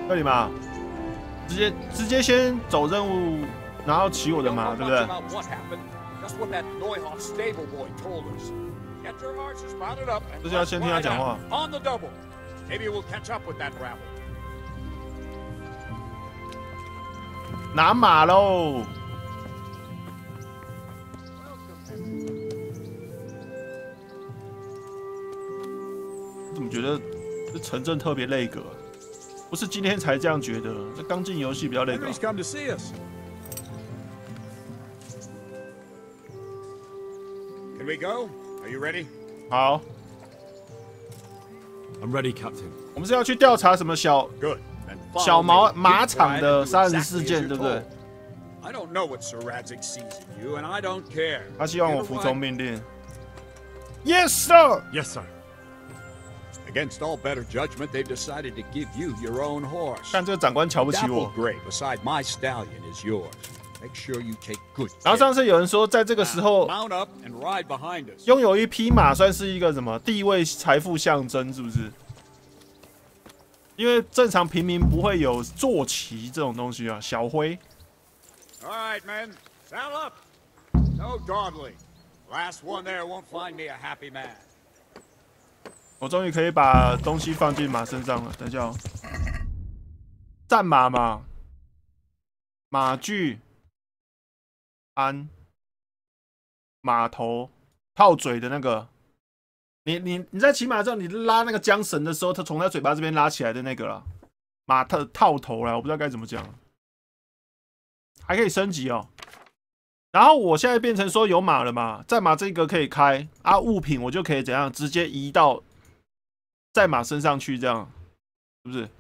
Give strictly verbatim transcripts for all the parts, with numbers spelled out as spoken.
这里嘛，直接直接先走任务，然后骑我的马，对不对？这就要先听他讲话。拿马喽！我怎么觉得这城镇特别累格？不是今天才这样觉得，这刚进游戏比较累格。 Can we go? Are you ready? 好 I'm ready, Captain. 我们是要去调查什么小 Good. 小马马场的杀人事件，对不对？ I don't know what Sir Radzik sees in you, and I don't care. 他希望我服从命令。Yes, sir. Yes, sir. Against all better judgment, they've decided to give you your own horse. 看这个长官瞧不起我。 Dapple Gray beside my stallion is yours. Make sure you take good care. 然后上次有人说，在这个时候 Mount up and ride behind us. 拥有一匹马算是一个什么地位、财富象征，是不是？因为正常平民不会有坐骑这种东西啊，小灰。 All right, men, saddle up. No dawdling. Last one there won't find me a happy man. 我终于可以把东西放进马身上了。等一下哦，战马嘛，马具、鞍、马头、套嘴的那个。你你你在骑马的时候，你拉那个缰绳的时候，它从它嘴巴这边拉起来的那个啦，马套套头啦，我不知道该怎么讲。还可以升级哦。然后我现在变成说有马了嘛，战马这个可以开啊，物品我就可以怎样直接移到战马身上去，这样是不是？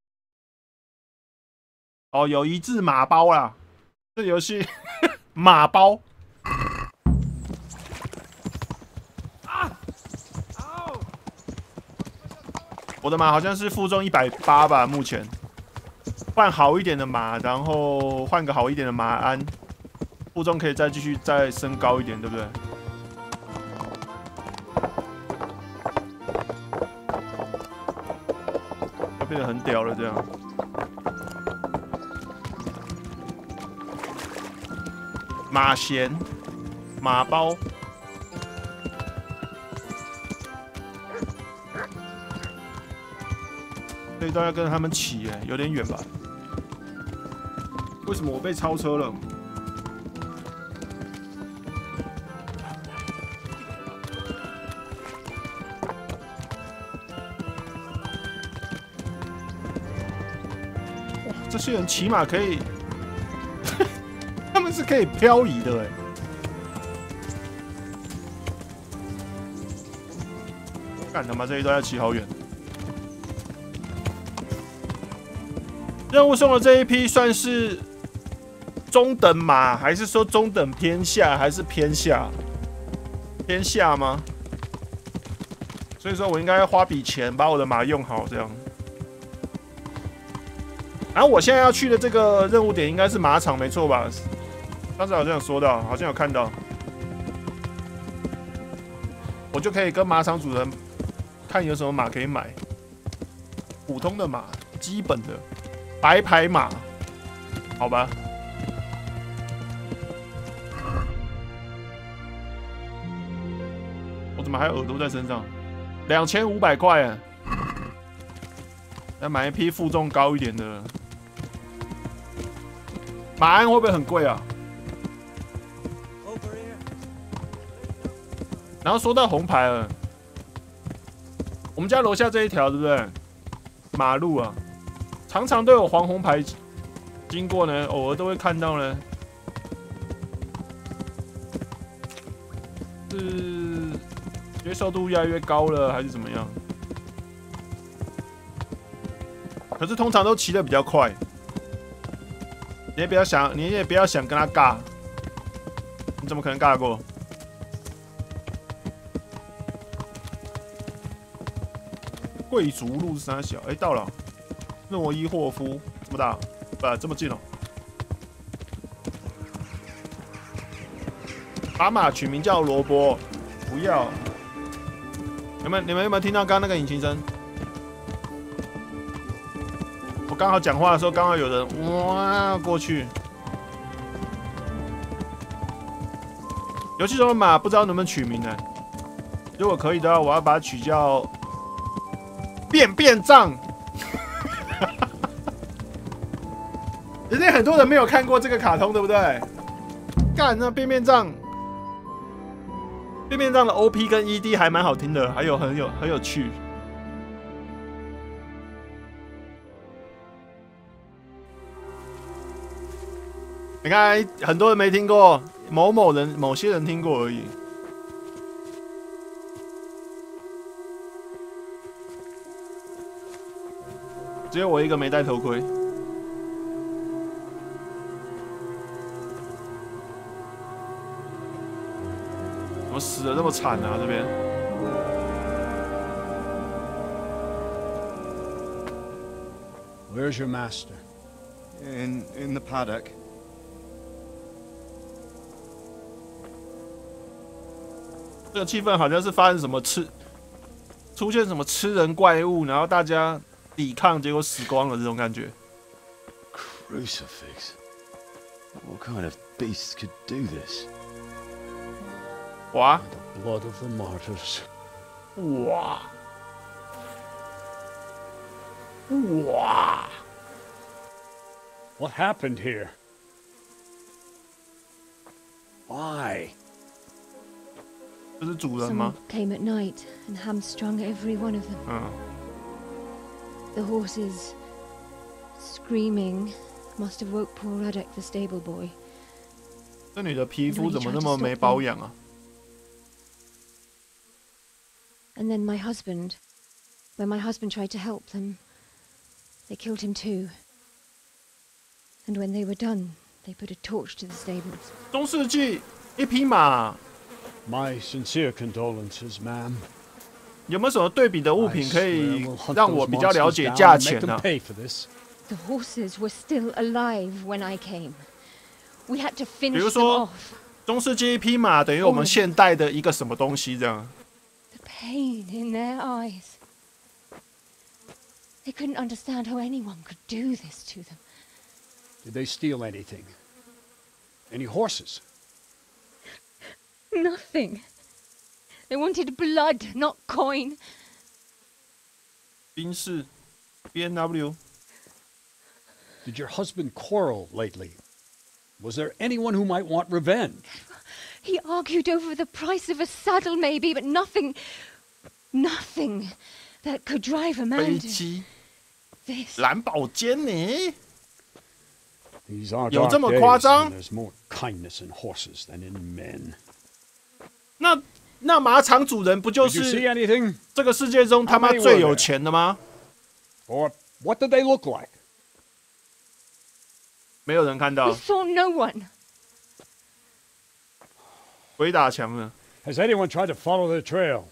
哦，有一字马包啦，这游戏马包。 我的马好像是负重一百八吧，目前换好一点的马，然后换个好一点的马鞍，负重可以再继续再升高一点，对不对？要变得很屌了，这样。马衔、马包。 这一段要跟他们骑，哎，有点远吧？为什么我被超车了？哇，这些人骑马可以，他们是可以漂移的，哎。干他妈这一段要骑好远。 任务送的这一批算是中等马，还是说中等偏下，还是偏下？偏下吗？所以说我应该花笔钱把我的马用好，这样。然后我现在要去的这个任务点应该是马场，没错吧？刚才好像有说到，好像有看到，我就可以跟马场主人看有什么马可以买，普通的马，基本的。 白牌马，好吧。我怎么还有耳朵在身上？两千五百块啊！要买一匹负重高一点的。马鞍会不会很贵啊？然后说到红牌了，我们家楼下这一条对不对？马路啊。 常常都有黄红牌经过呢，偶尔都会看到呢。是接受度越来越高了，还是怎么样？可是通常都骑得比较快，你也不要想，你也不要想跟他尬，你怎么可能尬过？贵族路是啥小？哎、欸，到了。 诺伊霍夫这么大，不这么近哦。把马取名叫罗伯，不要。你们你们有没有听到刚刚那个引擎声？我刚刚好讲话的时候，刚好有人哇过去。游戏中的马不知道能不能取名呢？如果可以的话，我要把它取叫便便杖。一定很多人没有看过这个卡通，对不对？干那便便杖，便便杖的 O P 跟 E D 还蛮好听的，还有很有很有趣。你看，很多人没听过，某某人、某些人听过而已。只有我一个没戴头盔。怎么死的这么惨啊？这边。 Where's your master? In in the paddock. 这个气氛好像是发生什么吃，出现什么吃人怪物，然后大家抵抗，结果死光了这种感觉。 Crucifix. What kind of beast could do this? 哇 The blood of the martyrs. 哇哇！ What happened here? Why? 这是主人吗？ Someone came at night and hamstrung every one of them. 嗯， The horses, screaming, must have woke poor Radek, the stable boy. 这女的皮肤怎么那么没保养啊？ And then my husband, when my husband tried to help them, they killed him too. And when they were done, they put a torch to the stables. 中世纪一匹马， My sincere condolences, ma'am. 有没有什么对比的物品可 I 以 swear we'll hunt 让我 those 比较了 monsters 解 down 价 and make 钱 them 呢、啊？ pay for this. The horses were still alive when I came. We had to 比 finish 如 them 说 off. 中世纪一匹马等于我们现代的一个什么东西这样？ The pain in their eyes. They couldn't understand how anyone could do this to them. Did they steal anything? Any horses? Nothing. They wanted blood, not coin. 宾士 B M W Did your husband quarrel lately? Was there anyone who might want revenge? He argued over the price of a saddle, maybe, but nothing, nothing that could drive a 飞 man to 机 this. 蓝宝坚尼， These are 有 dark 这么 days, 夸张？ and there's more kindness in horses than in men. 那那马场主人不就 Did you see 是 anything? 这个世界中他妈最有钱的吗？ Or what did they look like? 没有人看 We 到， saw no one. 鬼打墙了。 Has anyone tried to follow the trail?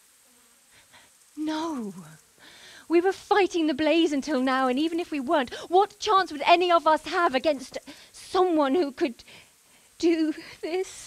No. We were fighting the blaze until now, and even if we weren't, what chance would any of us have against someone who could do this?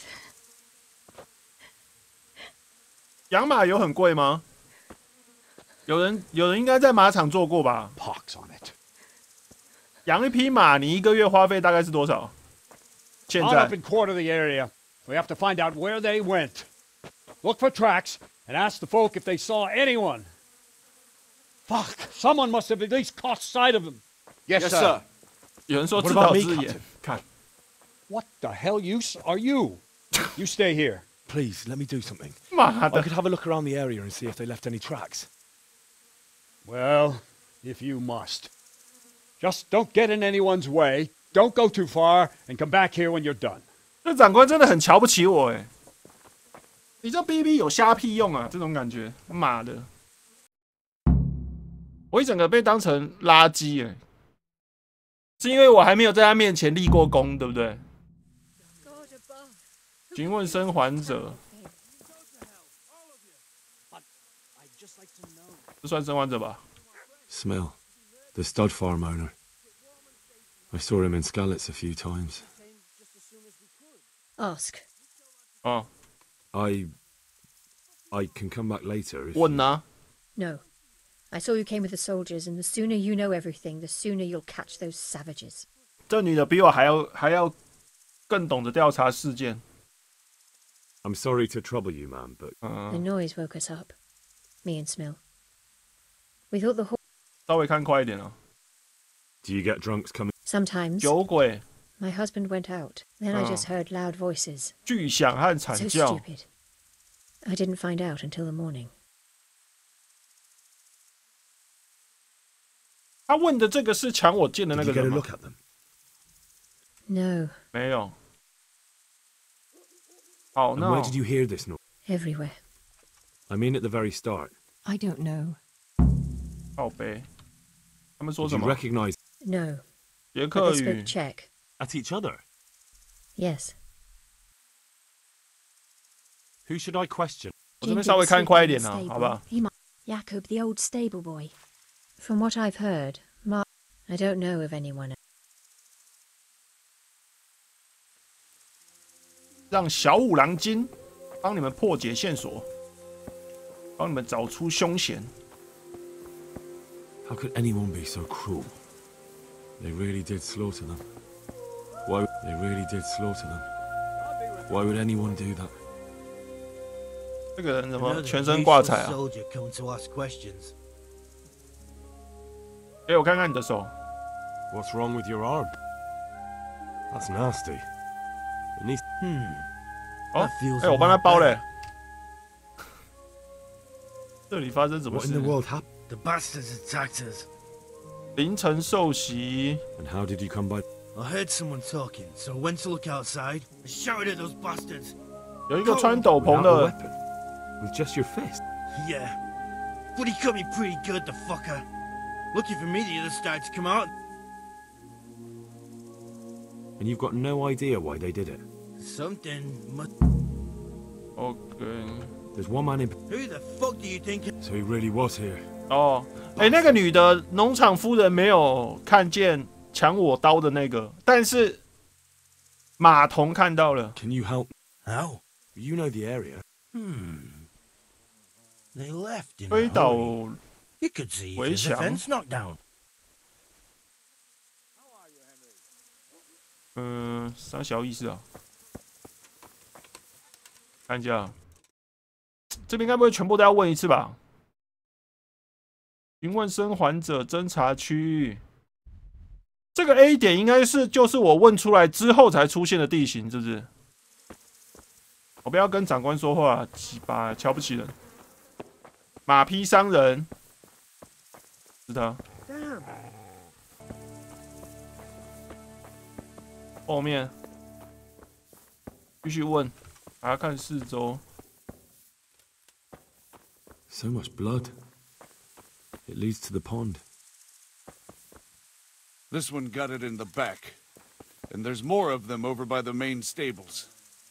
养马有很贵吗？有人有人应该在马场做过吧？ Pox on it. 养一匹马，你一个月花费大概是多少？现 On up 在 and quarter the area. We have to find out where they went. Look for tracks and ask the folk if they saw anyone. Fuck! Someone must have at least caught sight of them. Yes, Yes, sir. sir. 有人说 What 自 about 导 me, 自演 Captain?， 看 What the hell use are you? You stay here. Please, let me do something. 妈 I 的 could，have a look around the area and see if they left any tracks. Well, if you must. Just don't get in anyone's way. Don't go too far, and come back here when you're done. 这长官真的很瞧不起我哎！你这 B B 有虾屁用啊？这种感觉，妈的！我一整个被当成垃圾哎，是因为我还没有在他面前立过功，对不对？询问生还者，这算生还者吧？ Smell. The stud farm owner. I saw him in Skalitz a few times. Ask. 哦， I... I can come back later if... 问啊， No. I saw you came with the soldiers, and the sooner you know everything, the sooner you'll catch those savages. 这女的比我还要还要更懂得调查事件。 I'm sorry to trouble you, man, but The noise woke us up, me and Smill. We thought the horse. 稍微看快一点啊。 do you get drunks coming? Sometimes 酒鬼、 my husband went out. Then I just heard loud voices. 巨响和惨 So 叫。 stupid. I didn't find out until the morning. 他问的这个是抢我剑的那 Did 个 you get 人 a 吗？ look at them? No, 没有。好， And 那 where did you hear this noise? everywhere. I mean at the very start. I don't know. 靠背。他们说 Did 什 you 么？ recognize No, 捷 but 克 they 语 spoke。Czech. at each other? Yes. Who should I question? 我这边稍微看快一点啊，好不好？ He might. Jakob, the old stable boy. From what I've heard, Mark. I don't know of anyone. 让小五郎金帮你们破解线索，帮你们找出凶嫌。 How could anyone be so cruel? They really did slaughter them. Why? They really did slaughter them. Why would anyone do that? 这个人怎么全身挂彩啊？ Soldier come to ask questions. 给我看看你的手。 What's wrong with your arm? That's nasty. It needs. 哦 That，feels 哎，我帮他 a lot 包 better. 嘞。这里发生什么 What in 事 the？world happened? The bastards attacked us. 凌晨受袭， And how did you come by? I heard someone talking, so I went to look outside. I shouted at those bastards. 有一个穿斗篷 Without a 的， weapon? With just your fist? Yeah. But he cut me pretty good, the fucker. Lucky for me, the others started to come out. And you've got no idea why they did it? Something must... OK， There's one man in. Who the fuck do you think... So he really was here. 哦，哎，那个女的农场夫人没有看见抢我刀的那个，但是马童看到了。 Can you help? How? You know the area. Hmm. They left in 推 a 倒 hurry. You could see if 围 there's a 墙。 fence knocked down. 嗯，啥小意思啊？看一下，这边该不会全部都要问一次吧？询问生还者侦查区域，这个 A 点应该是就是我问出来之后才出现的地形，是不是？我不要跟长官说话，鸡巴，瞧不起人。马匹商人，是他。后面继续问，还要看四周。 So much blood. It leads to the pond. This one got it in the back. And there's more of them over by the main stables.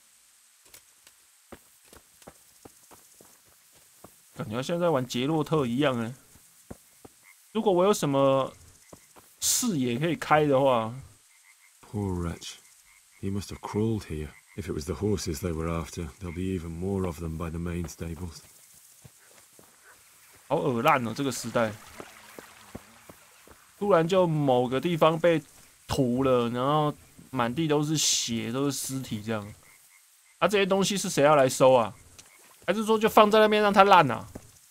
感觉像在玩杰洛特一样哎。如果我有什么视野可以开的话， Poor wretch. He must have crawled here. If it was the horses they were after, there'll be even more of them by the main stables. 好恶烂哦！这个时代，突然就某个地方被屠了，然后满地都是血，都是尸体这样。啊，这些东西是谁要来收啊？还是说就放在那边让它烂啊？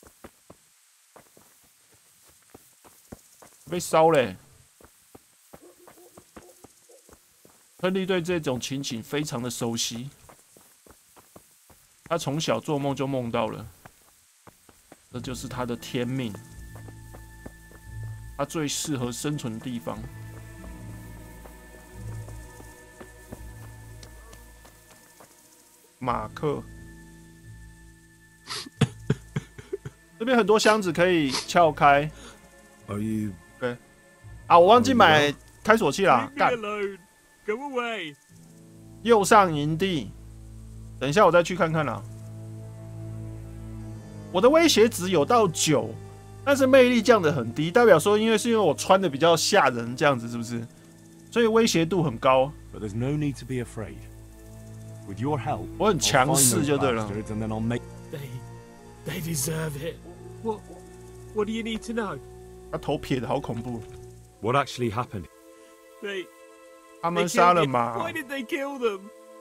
被烧嘞！亨利对这种情景非常的熟悉，他从小做梦就梦到了。 这就是他的天命，他最适合生存的地方。马克，这边很多箱子可以撬开。 Are you? 对，啊，我忘记买开锁器啦，干。 Go away. 右上营地，等一下我再去看看啦。 我的威胁值有到九，但是魅力降得很低，代表说因为是因为我穿的比较吓人，这样子是不是？所以威胁度很高。 But there's no need to be afraid. With your help, 我很强势就对了。 and then I'll make. They, they deserve it. What? What do you need to know? 他头撇的好恐怖。 What actually happened? They. 他 They 们杀 killed 了 him. 马， Why did they kill them?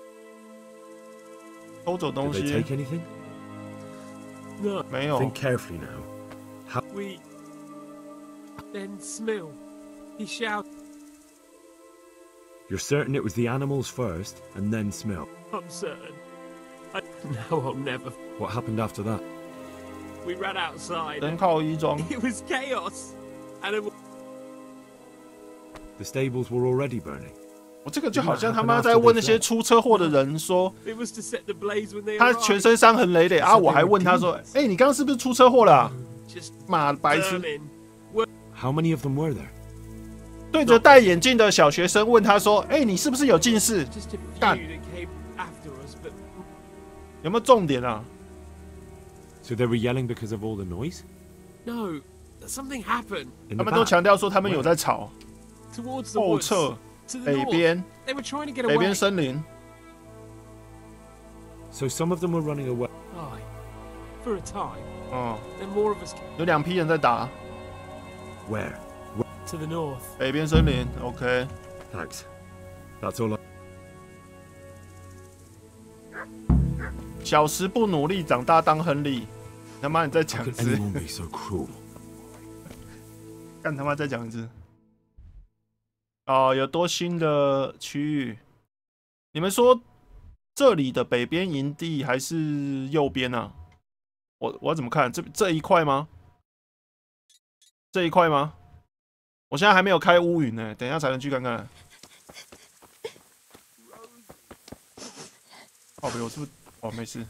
偷走东 Did they 西 take anything? No. 没有。 Think carefully now. We. Then Smill. He shouted. You're certain it was the animals first, and then Smell? I'm certain. I, no, I'll never. What happened after that? We ran outside. 人靠衣装， It was chaos. And it was. The stables were already burning. 我这个就好像他妈在问那些出车祸的人说， It was to set the blaze when they 他 arrived. 全身伤痕累累啊，我还问他说，哎，你刚刚是不是出车祸了啊？ Just 妈白痴！ burning. How many of them were there? 对着戴眼镜的小学生问他说，哎，你是不是有近视？ Just a few 干， that came after us, but 有没有重点啊？ So they were yelling because of all the noise? no, something happened In 他 the 们都 back? 强调说他们有在吵。 towards the 后 woods. 侧 To the 北 north. 边， They were trying to get 北 away. 边森林， So some of them were running away. Aye. For a time. 哦， Then more of us 有两批人在打 Where? to the north. 北边森林。OK， Thanks. That's all I... 小时不努力，长大当亨利。他妈，你再 How 讲一 could 次， anyone be so cruel? 干他妈再讲一次。哦，有多新的区域？你们说这里的北边营地还是右边啊？我我要怎么看？这这一块吗？这一块吗？我现在还没有开乌云呢，等一下才能去看看。宝贝，我是不是？哦，没事。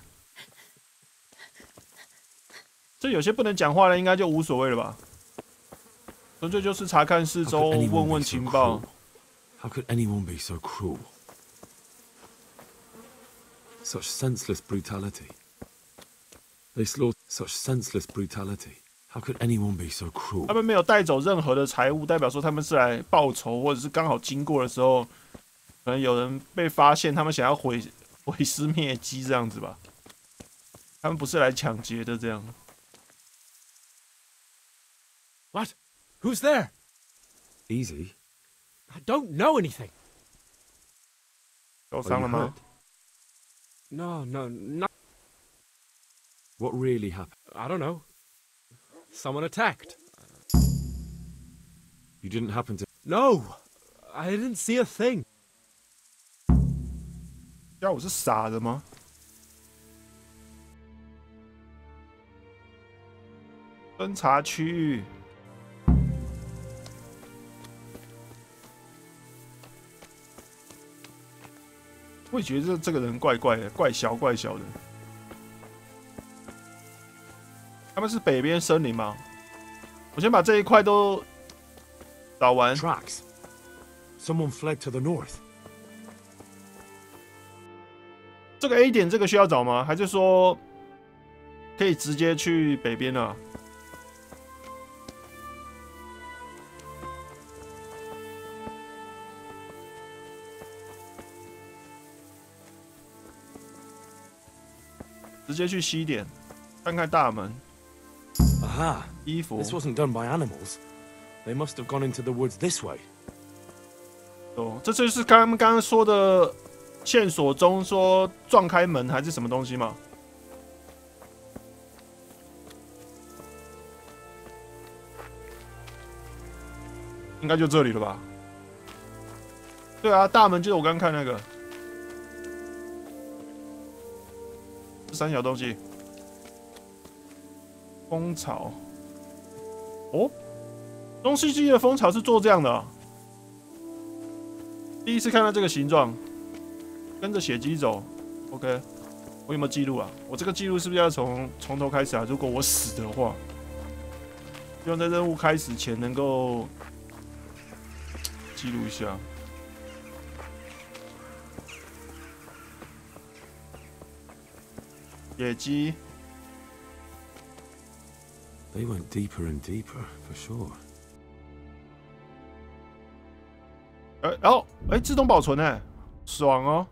这有些不能讲话的，应该就无所谓了吧？纯粹就是查看四 How 周， could anyone 问 be 问 so 情报 cruel?。How could anyone be so cruel? Such senseless brutality. They slaughter such senseless brutality. How could anyone be so cruel? 他们没有带走任何的财物，代表说他们是来报仇，或者是刚好经过的时候，可能有人被发现，他们想要毁毁尸灭迹这样子吧。他们不是来抢劫的，这样。 What? Who's there? Easy. I don't know anything. 受 Are 伤 you 了吗？ hurt? No, no, no. What really happened? I don't know. Someone attacked. You didn't happen to... No, I didn't see a thing. 要我是傻的吗？侦查区域。 我也觉得这这个人怪怪的，怪小怪小的。他们是北边森林吗？我先把这一块都找完。 Tracks. Someone fled to the north. 这个 A 点这个需要找吗？还是说可以直接去北边啊？直接去西点，看看大门。 Aha. 衣服。 This wasn't done by animals. They must have gone into the woods this way. 哦，这就是刚刚刚说的线索中说撞开门还是什么东西吗？应该就这里了吧？对啊，大门就是我刚刚看那个。这三小东西。蜂巢。哦，中世纪的蜂巢是做这样的、啊。第一次看到这个形状，跟着血迹走。OK， 我有没有记录啊？我这个记录是不是要从从头开始啊？如果我死的话，希望在任务开始前能够记录一下。野鸡。 They went deeper and deeper, for sure. 哎、欸、哦，哎、欸，自动保存哎，爽哦！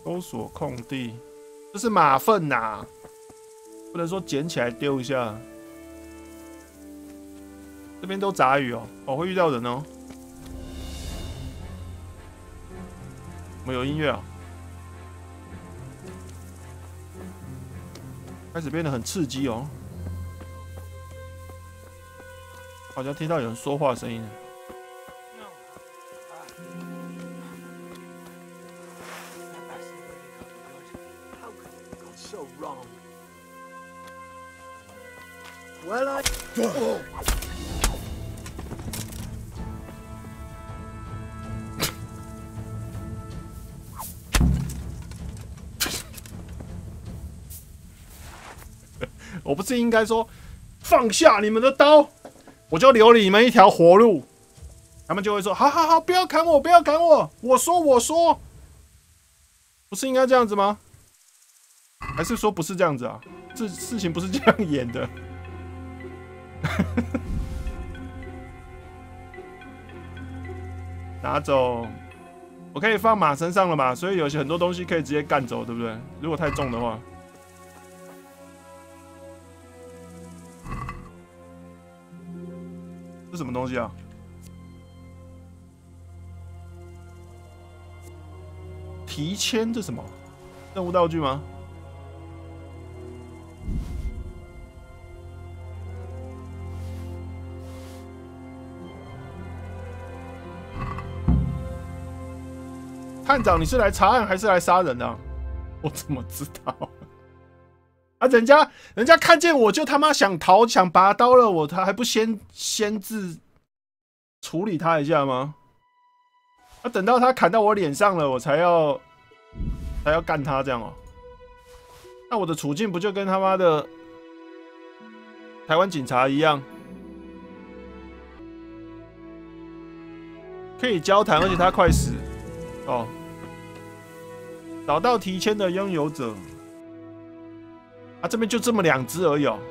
搜索空地，这是马粪呐、啊，不能说捡起来丢一下。这边都杂鱼哦，哦会遇到人哦。我们有音乐啊，开始变得很刺激哦，好像听到有人说话声音了。 Well, I. Oh. 我不是应该说放下你们的刀，我就留你们一条活路。他们就会说：好好好，不要砍我，不要砍我，我说我说，不是应该这样子吗？还是说不是这样子啊？这事情不是这样演的。拿走，我可以放马身上了嘛？所以有些很多东西可以直接干走，对不对？如果太重的话。 这什么东西啊？提签这什么？任务道具吗？探长，你是来查案还是来杀人的、啊？我怎么知道？啊，人家人家看见我就他妈想逃，想拔刀了，我他还不先先自处理他一下吗？啊，等到他砍到我脸上了，我才要才要干他这样哦、喔。那我的处境不就跟他妈的台湾警察一样，可以交谈，而且他快死哦。找到提签的拥有者。 啊，这边就这么两只而已哦。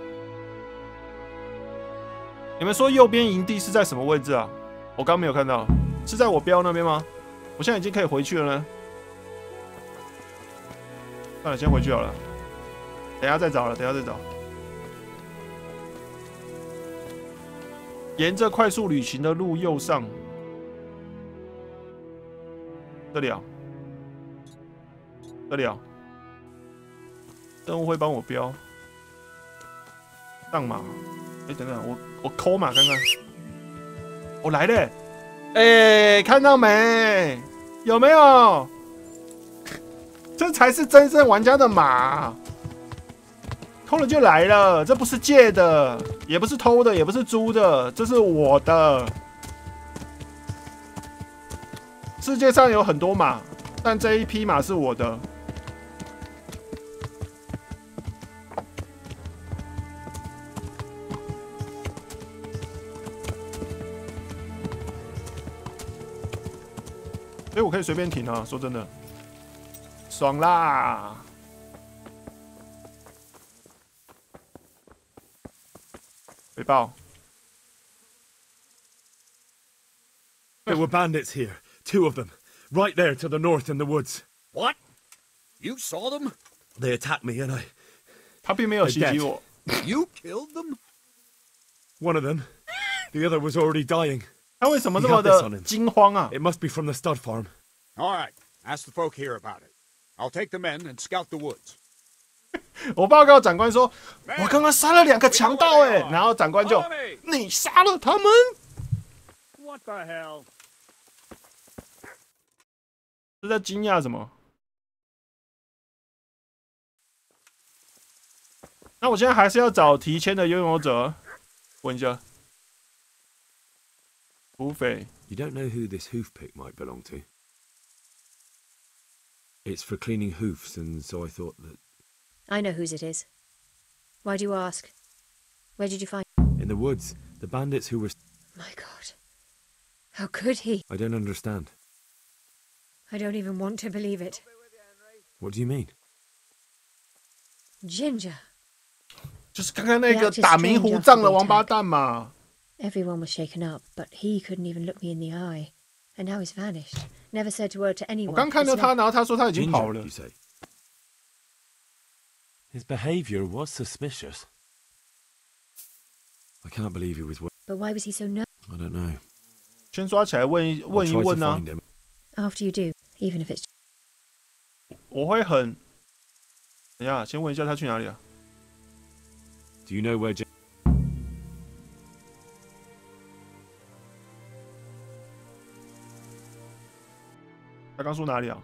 你们说右边营地是在什么位置啊？我刚没有看到，是在我标那边吗？我现在已经可以回去了呢。算了，先回去好了。等一下再找了，等一下再找。沿着快速旅行的路右上，这里啊，这里啊。 任务会帮我标上马，哎、欸，等等，我我抠马看看，我来了，哎、欸，看到没？有没有？这才是真正玩家的马，偷了就来了，这不是借的，也不是偷的，也不是租的，这是我的。世界上有很多马，但这一匹马是我的。 所以我可以随便停啊！说真的，爽啦！回报。 There were bandits here, two of them, right there to the north in the woods. What? You saw them? They attacked me and I. 他并没有袭击我。 You killed them? One of them. The other was already dying. 他为什么这么的惊慌啊 ？It must be from the stud farm. All right, ask the folk here about it. I'll take the men and scout the woods. 我报告长官说，我刚刚杀了两个强盗哎，然后长官就，你杀了他们 ？What the hell？ 是在惊讶什么？那我现在还是要找提签的拥有者，问一下。 土匪 You don't know who this hoof pick might belong to? It's for cleaning hoofs, and so I thought that... I know whose it is. Why do you ask? Where did you find... In the woods, the bandits who were... My God. How could he? I don't understand. I don't even want to believe it. What do you mean? Ginger. 就是刚刚那个打明胡仗的王八蛋嘛。 Everyone was shaken up, but he couldn't even look me in the eye. And now he's vanished. Never said a word to 我 anyone. 刚看到 It's 他， not- 然后他说他已经 Ginger, 跑了 you。say? His behaviour was suspicious. I can't believe he was. But why was he so nervous? I don't know. 先抓起来问一 I'll 问一 try to 问啊 find，him. After you do, even if it's 我会很。等一下，先问一下他去哪里啊？ Do you know where? Gin- 他刚说哪里啊？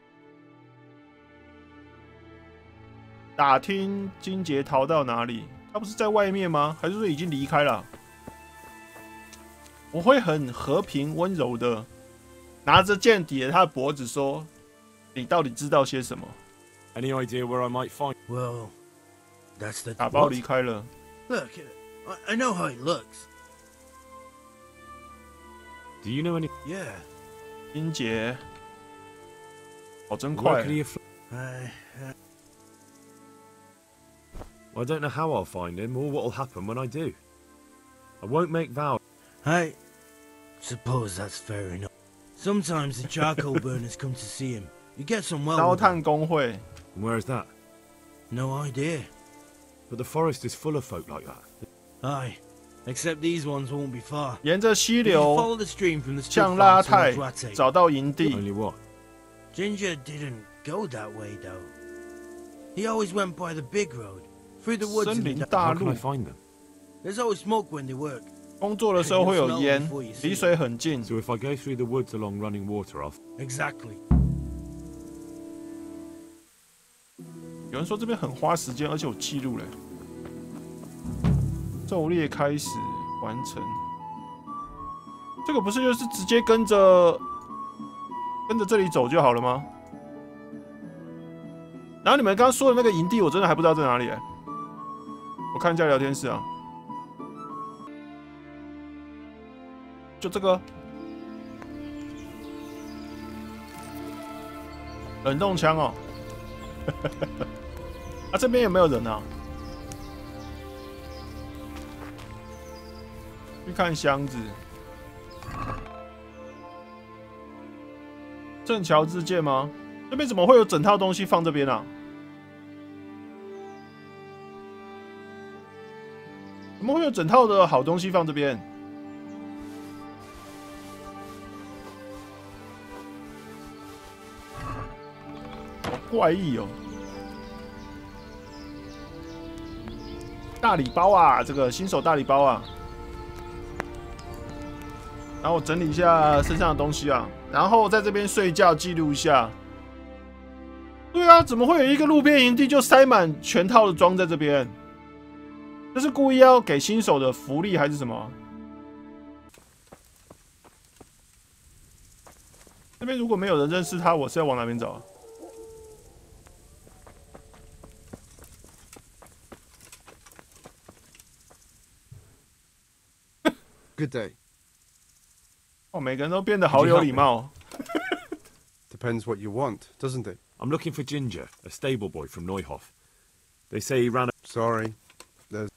打听金杰逃到哪里？他不是在外面吗？还是说已经离开了？我会很和平温柔的拿着剑抵着他的脖子说：“你到底知道些什么 Any idea where I might find? Well, that's the. 打包 what? 离开了。 Look, I, I know how he looks. Do you know any? Yeah, 金杰，跑真 Where 快 could。he have? fl- I. Well, I don't know how I'll find him or what'll happen when I do. I won't make vows. I suppose that's fair enough. Sometimes the charcoal burners come to see him. You get some well. 刀 with them. 炭工会， And where is that? No idea. But the forest is full of folk like that. Aye, except these ones won't be far. 沿着溪 If you 流 follow the stream from the 向 Spit 拉 Farm 泰 towards Rattay. 找到营地。 Only what? Ginger didn't go that way though. He always went by the big road, through the woods 森 and 林 the 大 How can 路 I，find them? There's always smoke when they work. 工作的时候会有烟，离水很近。 So if I go through the woods along running water, I'll. Exactly. 有人说这边很花时间，而且有记录嘞。狩猎开始完成，这个不是就是直接跟着跟着这里走就好了吗？然后你们刚刚说的那个营地，我真的还不知道在哪里哎。我看一下聊天室啊，就这个冷冻枪哦。啊，这边有没有人啊？去看箱子。正桥之剑吗？这边怎么会有整套东西放这边啊？怎么会有整套的好东西放这边？好怪异哦！大礼包啊，这个新手大礼包啊。然后我整理一下身上的东西啊，然后在这边睡觉记录一下。对啊，怎么会有一个路边营地就塞满全套的装在这边？这是故意要给新手的福利还是什么？这边如果没有人认识他，我是要往哪边走啊？ Good day. 哦，每个人都变得好有礼貌。 Depends what you want, doesn't it? I'm looking for Ginger, a stable boy from Neuhof. They say he ran a... Sorry. There's...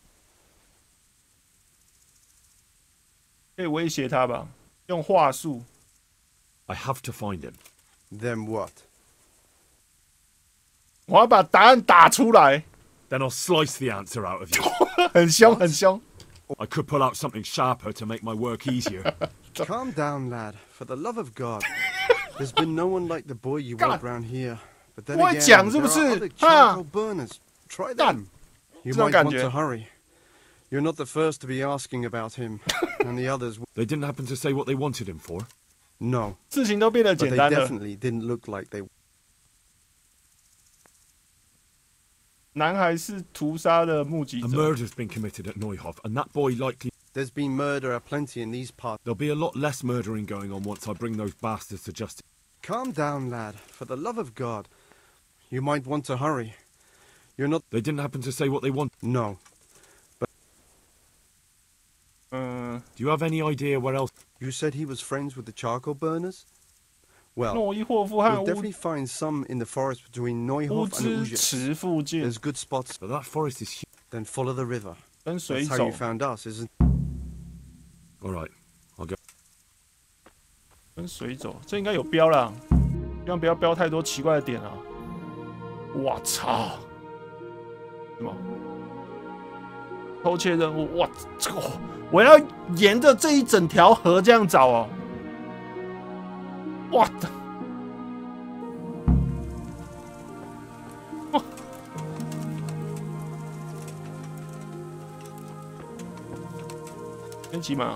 可以威胁他吧，用话术。 I have to find him. Then what? 我要把答案打出来。 Then I'll slice the answer out of you. 很凶，很凶。 I could pull out something sharper to make my work easier. Calm down, lad. For the love of God. There's been no one like the boy you want round here. But then 我会 again, 讲是不 there 是？ are other 哈， charcoal burners. Try 干， them. You 这种 might 感 want 觉。 to hurry. You're not the first to be asking about him, and the others. They didn't happen to say what they wanted him for. No. 事情都变得 But 简 they 单了。 definitely didn't look like they. 男孩是屠杀的目击 A 者。 murder's been committed at Neuhof, and that boy likely... There's been murder aplenty in these parts. There'll be a lot less murdering going on once I bring those bastards to justice. Calm down, lad. For the love of God. You might want to hurry. You're not. They didn't happen to say what they want. No. 嗯， Do you have any idea where else? You said he was friends with the charcoal burners? Well, 诺伊霍夫和 we'll 乌 definitely find some in the forest between 乌 Neuhof and 兹 Uzes. 池附近， There's good spots. But that forest is huge. Then follow the river. 跟水 That's how 走 you。found us, isn't? All right, I'll go. 跟水走，这应该有标啦，希望不要标太多奇怪的点啊！我操！什么？偷窃任务？哇，这个我要沿着这一整条河这样找哦！哇的！哇！先骑马。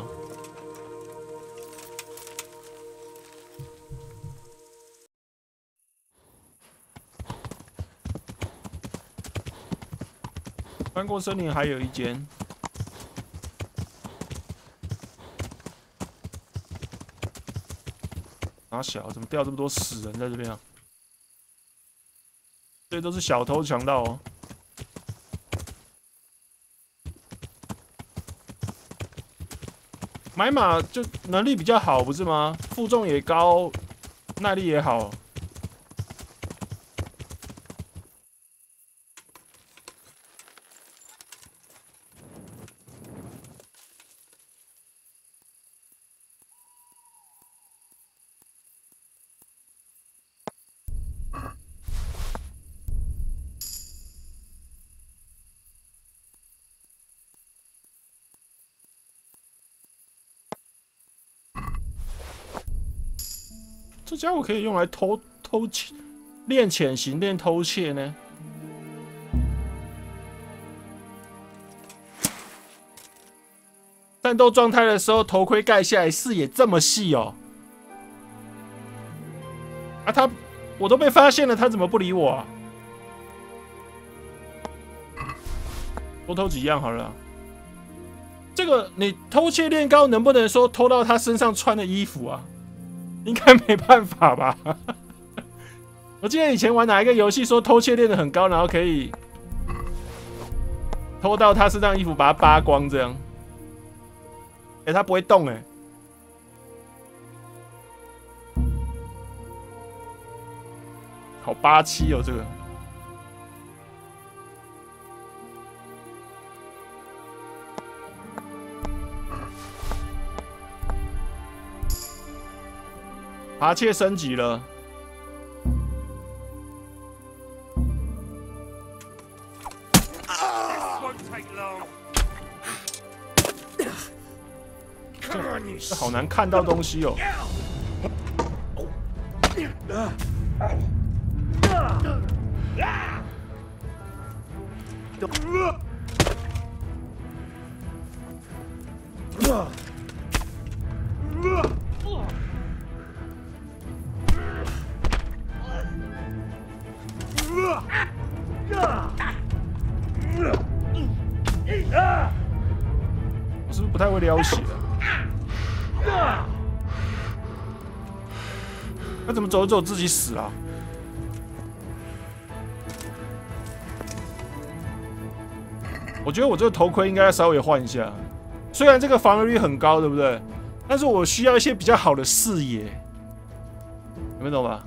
翻过森林还有一间，哪小？怎么掉这么多死人在这边啊？这都是小偷强盗哦。买马就能力比较好，不是吗？负重也高，耐力也好。 这家伙可以用来偷偷窃，练潜行，练偷窃呢。战斗状态的时候，头盔盖下来，视野这么细哦。啊，他我都被发现了，他怎么不理我啊？多偷几样好了。这个你偷窃练高，能不能说偷到他身上穿的衣服啊？ 应该没办法吧？我记得以前玩哪一个游戏说偷窃练得很高，然后可以偷到他身上衣服，把它扒光这样。哎、欸，他不会动哎、欸，好霸气哦这个。扒窃升级了，这好难看到东西哦。我是不是不太会撩血啊？他怎么走着走自己死啊？我觉得我这个头盔应该稍微换一下，虽然这个防御率很高，对不对？但是我需要一些比较好的视野，你们懂吧？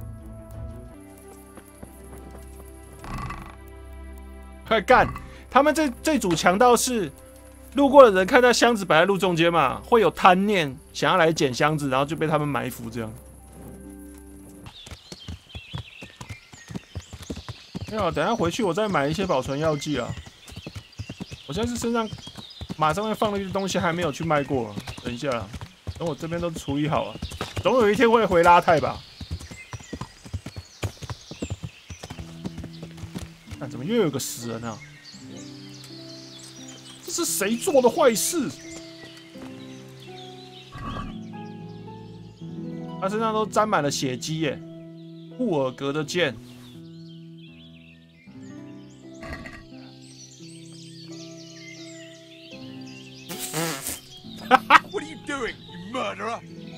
快干！他们这这组强盗是路过的人看到箱子摆在路中间嘛，会有贪念，想要来捡箱子，然后就被他们埋伏这样。没有，等一下回去我再买一些保存药剂啊。我现在是身上马上会放了一些东西，还没有去卖过。等一下啦，等我这边都处理好了，总有一天会回拉泰吧。看，怎么又有个死人啊？这是谁做的坏事？他身上都沾满了血迹耶，库尔格的剑。 What are you doing, you murderer?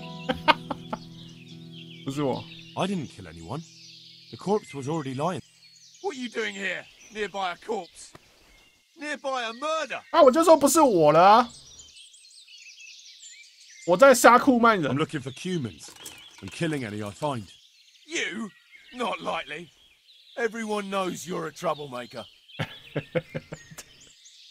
不是我。 I didn't kill anyone. The corpse was already lying. What are you doing here, nearby a corpse? Nearby a murder? 啊，我就说不是我了啊！我在杀库曼人。 I'm looking for humans and killing any I find. You? Not likely. Everyone knows you're a troublemaker.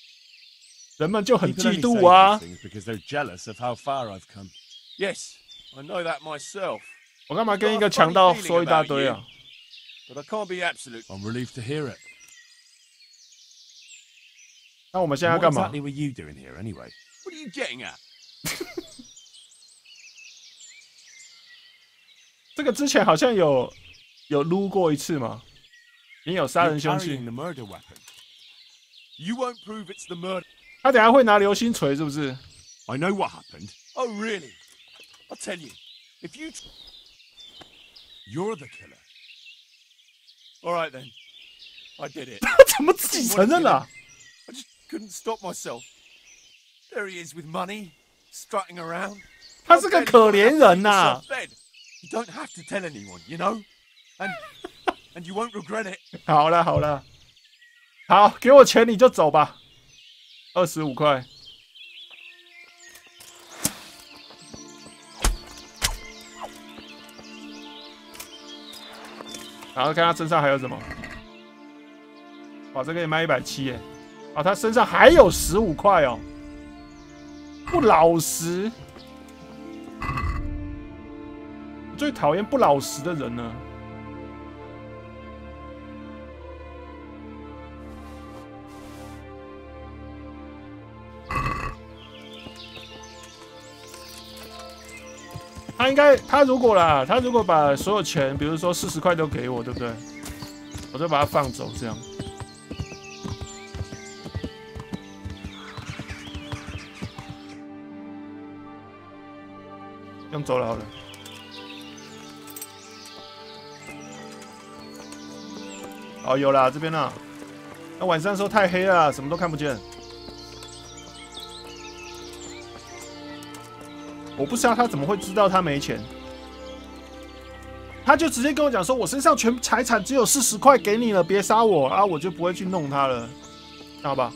人们就很嫉妒啊。 Because they're jealous of how far I've come. Yes, I know that myself. 我干嘛跟一个强盗说一大堆啊 ？But I can't be absolute. I'm relieved to hear it. 那我们现在要 What 干嘛 exactly were you doing here anyway? What are you getting at? 这个之前好像有有撸过一次嘛？你有杀人凶 You're 器 carrying the murder weapon. You won't prove it's the murder. 他等下会拿流星锤是不是？ I know what happened. Oh, really? I'll tell you. If you. You're the killer. All right then. I did it. 他怎么自己承认了？ I just couldn't stop myself. There he is with money, strutting around. 他是个可怜人呐、 You don't have to tell anyone, you know? And and you won't regret it. 好了好了，好，给我钱你就走吧，二十五块。然后看他身上还有什么？哇，这个也卖一百七耶！啊，他身上还有十五块哦，不老实。我最讨厌不老实的人了。他应该，他如果啦，他如果把所有钱，比如说四十块都给我，对不对？我就把他放走，这样。用走了好了。哦，有啦，这边啦。那晚上的时候太黑了，什么都看不见。我不知道他怎么会知道他没钱，他就直接跟我讲说：“我身上全财产只有四十块，给你了，别杀我啊！”我就不会去弄他了，好吧？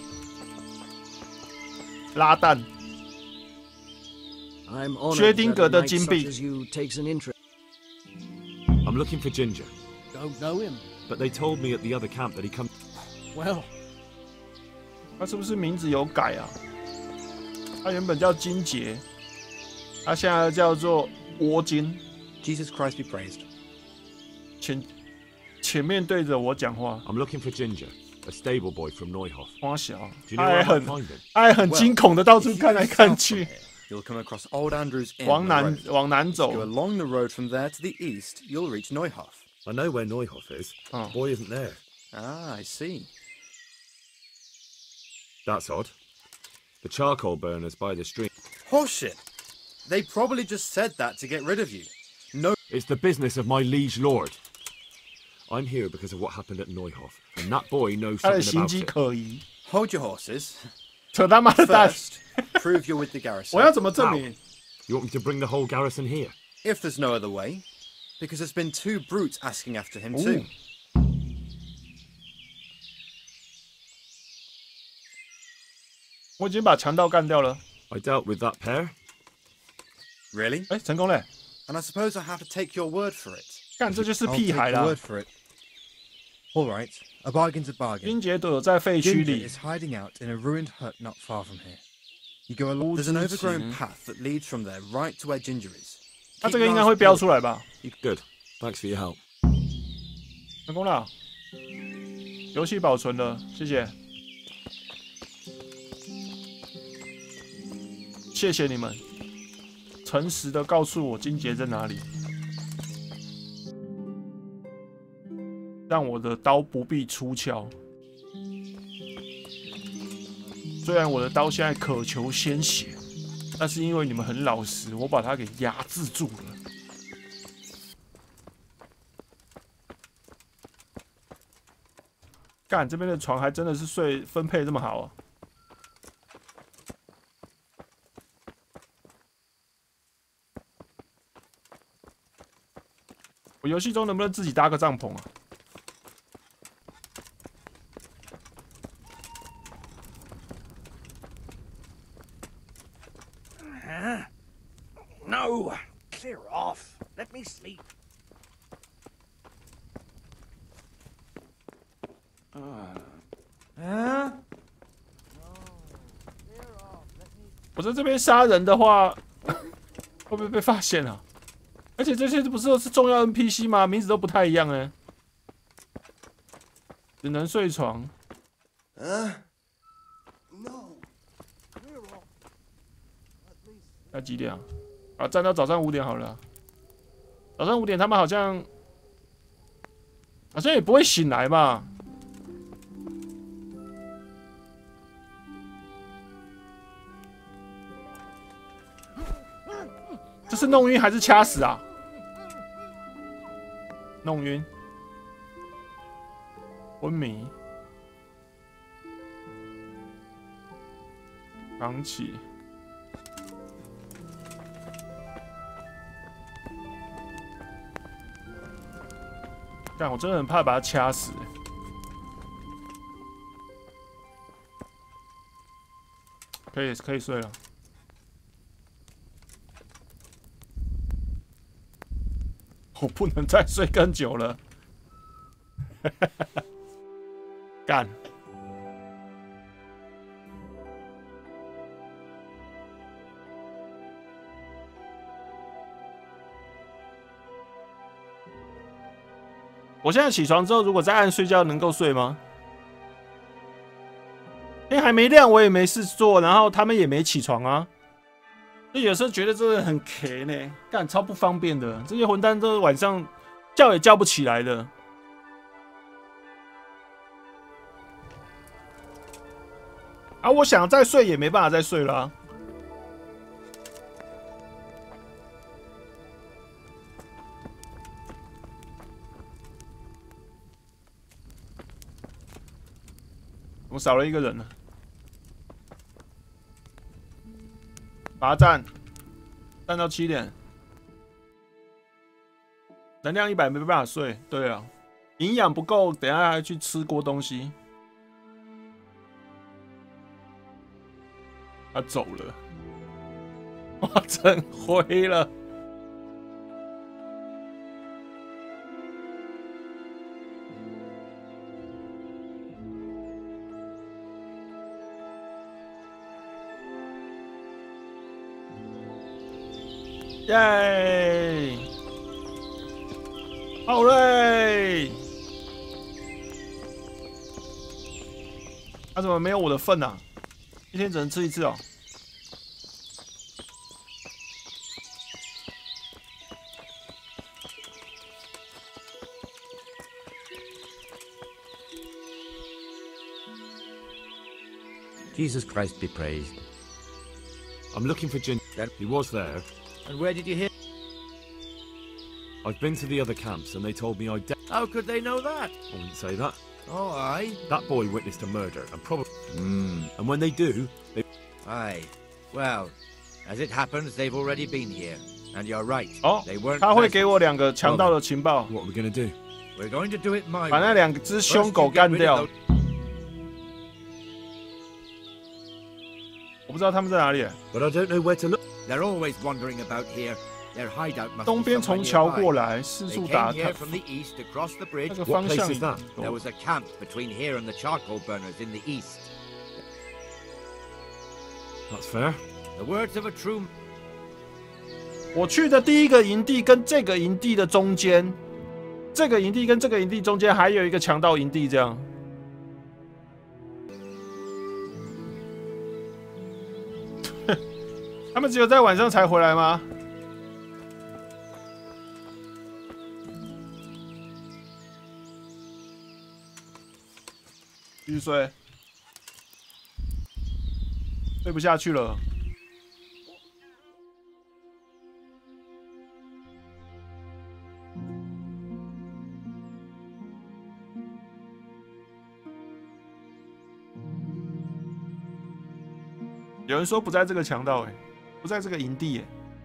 拉蛋。薛丁格的金币。 I'm looking for Ginger. Don't know him. But they told me at the other camp that he comes. Well, 他是不是名字有改啊？他原本叫金杰。 他现在叫做窝金 ，Jesus Christ be praised。 前前面对着我讲话。 I'm looking for Ginger, a stable boy from Neuhof。 花小， Do you 他 know 还 where I 很 might find him? 他还很惊恐的到处看来看去。 You'll come across Old Andrew's Inn. 往南往南走。 Go along the road from there to the east, you'll reach Neuhof. I know where Neuhof is. Oh. Boy isn't there. Ah, I see. That's odd. The charcoal burners by the stream. Horseshit. They probably just said that to get rid of you. No. It's the business of my liege lord. I'm here because of what happened at Neuhof, and that boy knows 他的 something 心 about 机 it. 可疑。 Hold your horses. 扯他妈的蛋！ First, prove you're with the garrison. 我要怎么证明？ You want me to bring the whole garrison here? If there's no other way, because there's been two brutes asking after him too. 我已经把强盗干掉了。 I dealt with that pair. Really? 哎，成功嘞！ And I suppose I have to take your word for it. 干，这就是 I'll 屁 take 孩 your 啦 word！for it. All right, a bargain's a bargain. 金杰躲在废墟 Ginger 里。 is hiding out in a ruined hut not far from here. You go along. There's an overgrown path that leads from there right to where Ginger is. 他这个应该会标出来吧？ Good. Thanks for your help. 成功了，游戏保存了，谢谢，谢谢你们，诚实的告诉我金杰在哪里，让我的刀不必出鞘。虽然我的刀现在渴求鲜血，但是因为你们很老实，我把它给压制住了。 干，这边的床还真的是睡分配这么好啊！我游戏中能不能自己搭个帐篷啊？ Huh? No! Clear off. Let me sleep. Uh. 我在这边杀人的话，会不会被发现啊？ 而且这些不是都是重要 N P C 吗？名字都不太一样哎。只能睡床。 嗯。 要几点啊？啊，站到早上五点好了。早上五点，他们好像好像也不会醒来吧？这是弄晕还是掐死啊？弄晕，昏迷，扛起。干，我真的很怕把他掐死、欸。可以，可以睡了。我不能再睡更久了。干。我现在起床之后，如果再按睡觉，能够睡吗？天还没亮，我也没事做，然后他们也没起床啊。所以有时候觉得真的很 K 呢，干超不方便的。这些混蛋都晚上叫也叫不起来的。啊，我想再睡也没办法再睡了、啊。我少了一个人了，罚站，站到七点，能量一百没办法睡。对啊，营养不够，等一下还去吃锅东西。他走了，哇，整灰了。耶！好嘞！他、啊、怎么没有我的份啊？一天只能吃一次哦。 Jesus Christ be praised. I'm looking for Jin. He was there. And where did you hear? I've been to the other camps and they told me I'd. How could they know that? I wouldn't say that. Oh, aye. That boy witnessed a murder and probably. Mm. And when they do, they. Aye. Well, as it happens, they've already been here, and you're right. Oh, they weren't. 他会给我两个强盗的情报。 What are we gonna do? We're going to do it my way. 把那两只凶狗干掉。我不知道他们在哪里。 But I don't know where to look. They're always wandering about here. Their hideout must 东边从桥过来，四处打探。 from the east across the bridge. 那个方向。 There was a camp between here and the charcoal burners in the east. That's fair. The words of a true. 我去的第一个营地跟这个营地的中间，这个营地跟这个营地中间还有一个强盗营地，这样。他们只有在晚上才回来吗？继续睡，睡不下去了。有人说不在这个强盗，哎，不在这个营地，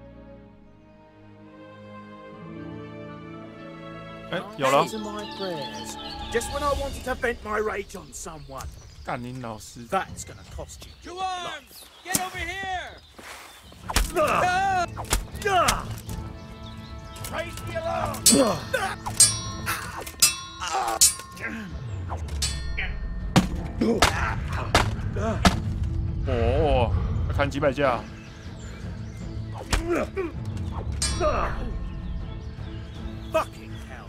哎，哎，有了。 Just when I wanted to vent my rage on someone. 干你老师 That's gonna cost you. To arms! Get over here! Raise the alarm! 哦，要砍几百架。 Fucking hell.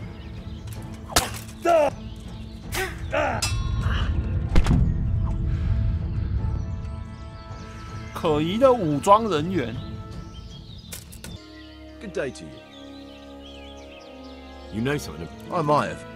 可疑的武装人员。 Good day to you. You know something? I might have.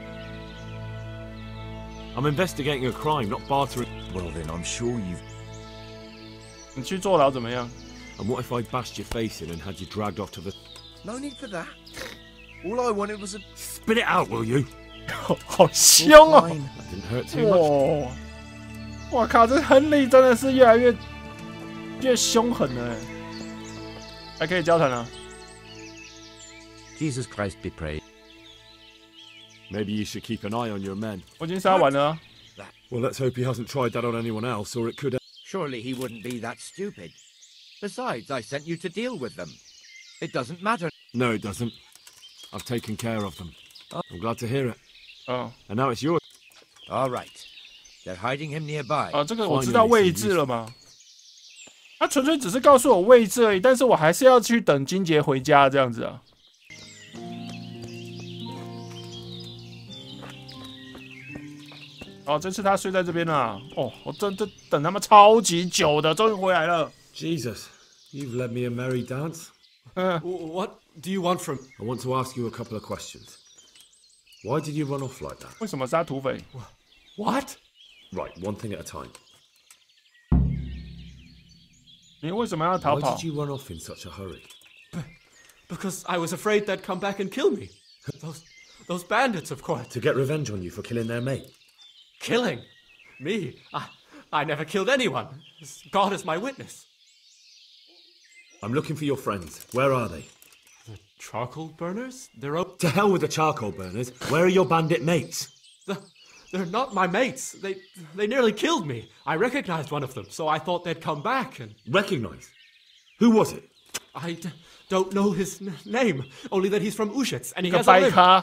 I'm investigating a crime, not bartering. Well then, I'm sure you've... 你去坐牢怎么样？ And what if I bashed your face in and had you dragged off to the... No need for that. All I wanted was a... Spit it out, will you? 好凶哦！ That didn't hurt too much. 哇！我靠，这亨利真的是越来越越凶狠了哎！还可以交谈了。 Jesus Christ be praised. Maybe you should keep an eye on your men. 我已经杀完了。 Well, let's hope he hasn't tried that on anyone else, or it could... Surely he wouldn't be that stupid. Besides, I sent you to deal with them. It doesn't matter. No, it doesn't. I've taken care of them. I'm glad to hear it. Oh. And now it's yours. All right. They're hiding him nearby. 哦，这个我知道位置了嘛。他纯粹只是告诉我位置而已，但是我还是要去等金杰回家这样子啊。 哦，这次他睡在这边了。哦，我真这等他们超级久的，终于回来了。 Jesus, you've led me a merry dance. What do you want from? I want to ask you a couple of questions. Why did you run off like that? 为什么是他土匪 What? Right, one thing at a time. 你为什么要逃 Why 跑 did you run off in such a hurry? Because I was afraid they'd come back and kill me. Those, those bandits, of course. To get revenge on you for killing their mate? Killing? Me? I, I never killed anyone. God is my witness. I'm looking for your friends. Where are they? The charcoal burners? They're up. To hell with the charcoal burners. Where are your bandit mates? The, they're not my mates. They, they nearly killed me. I recognized one of them, so I thought they'd come back and... Recognize? Who was it? I d don't know his n name, only that he's from Ushitz, and he 个 has a 白 limp. 咖。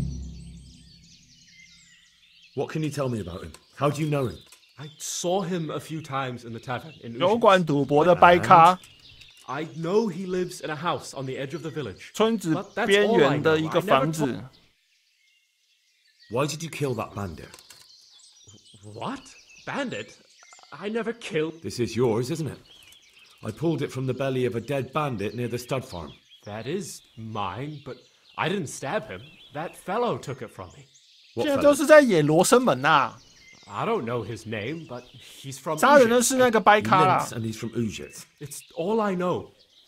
What can you tell me about him? How do you know him? I saw him a few times in the tavern in 有 Ushitz. 管赌博的白咖， I know he lives in a house on the edge of the village. 村子 But that's 边 all I 缘的 know. 一 I 个 never 房 told- 子。 Why did you kill that bandit? What? Bandit? I never killed. This is yours, isn't it? I pulled it from the belly of a dead bandit near the stud farm. That is mine, but I didn't stab him. That fellow took it from me. 现在都是在演罗生门呐。 I don't know his name, but he's from 杀人的 Ushitz. 是那个白 He 咖啦 limps。and he's from Ujic. It's all I know.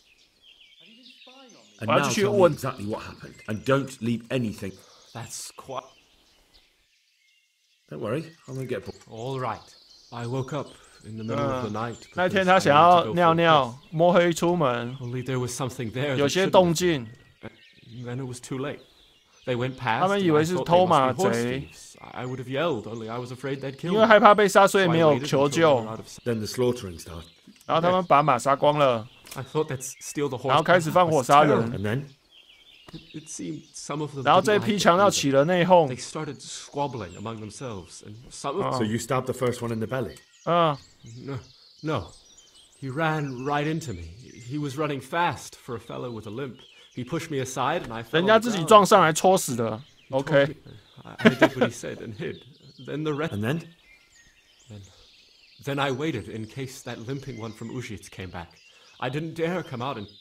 And Why now don't you tell me want- exactly what happened. And don't leave anything. That's quite... Don't worry, I won't get bored. All right. I woke up in the middle of the night. 那 because 天 I 他想 needed 要 to go 尿 for a 尿 piss.， 摸黑出门， Only there was something there 有 that 些 shouldn't 动 have. 静。 Then it was too late. They went past. 他们 and 以 I 为是 thought 偷 they 马 must be horse 贼， thieves. I would have yelled, only I was afraid they'd kill 因 me. 为害怕被杀，所以 So I 没有 waited 求 until they 救 were。out of sight. Then the slaughtering started. 然后他们把马杀光了， I thought they'd steal the horse. 然后开始放火杀人。 And then? It, it seemed some of them 然后 didn't 这 like 批 it 强盗 either. 起了内讧 They。started squabbling among themselves, and some of Oh. So you stabbed the first one in the belly? 嗯， No, no. He ran right into me. He was running fast for a fellow with a limp. He pushed me aside, and I fell 人 on 家 the 自己 ground. 撞上来戳死的。 He told OK， me- I, I did what he said and hid. Then the rest. And then? Then, then I waited in case that limping one from Ushitz came back. I didn't dare come out and.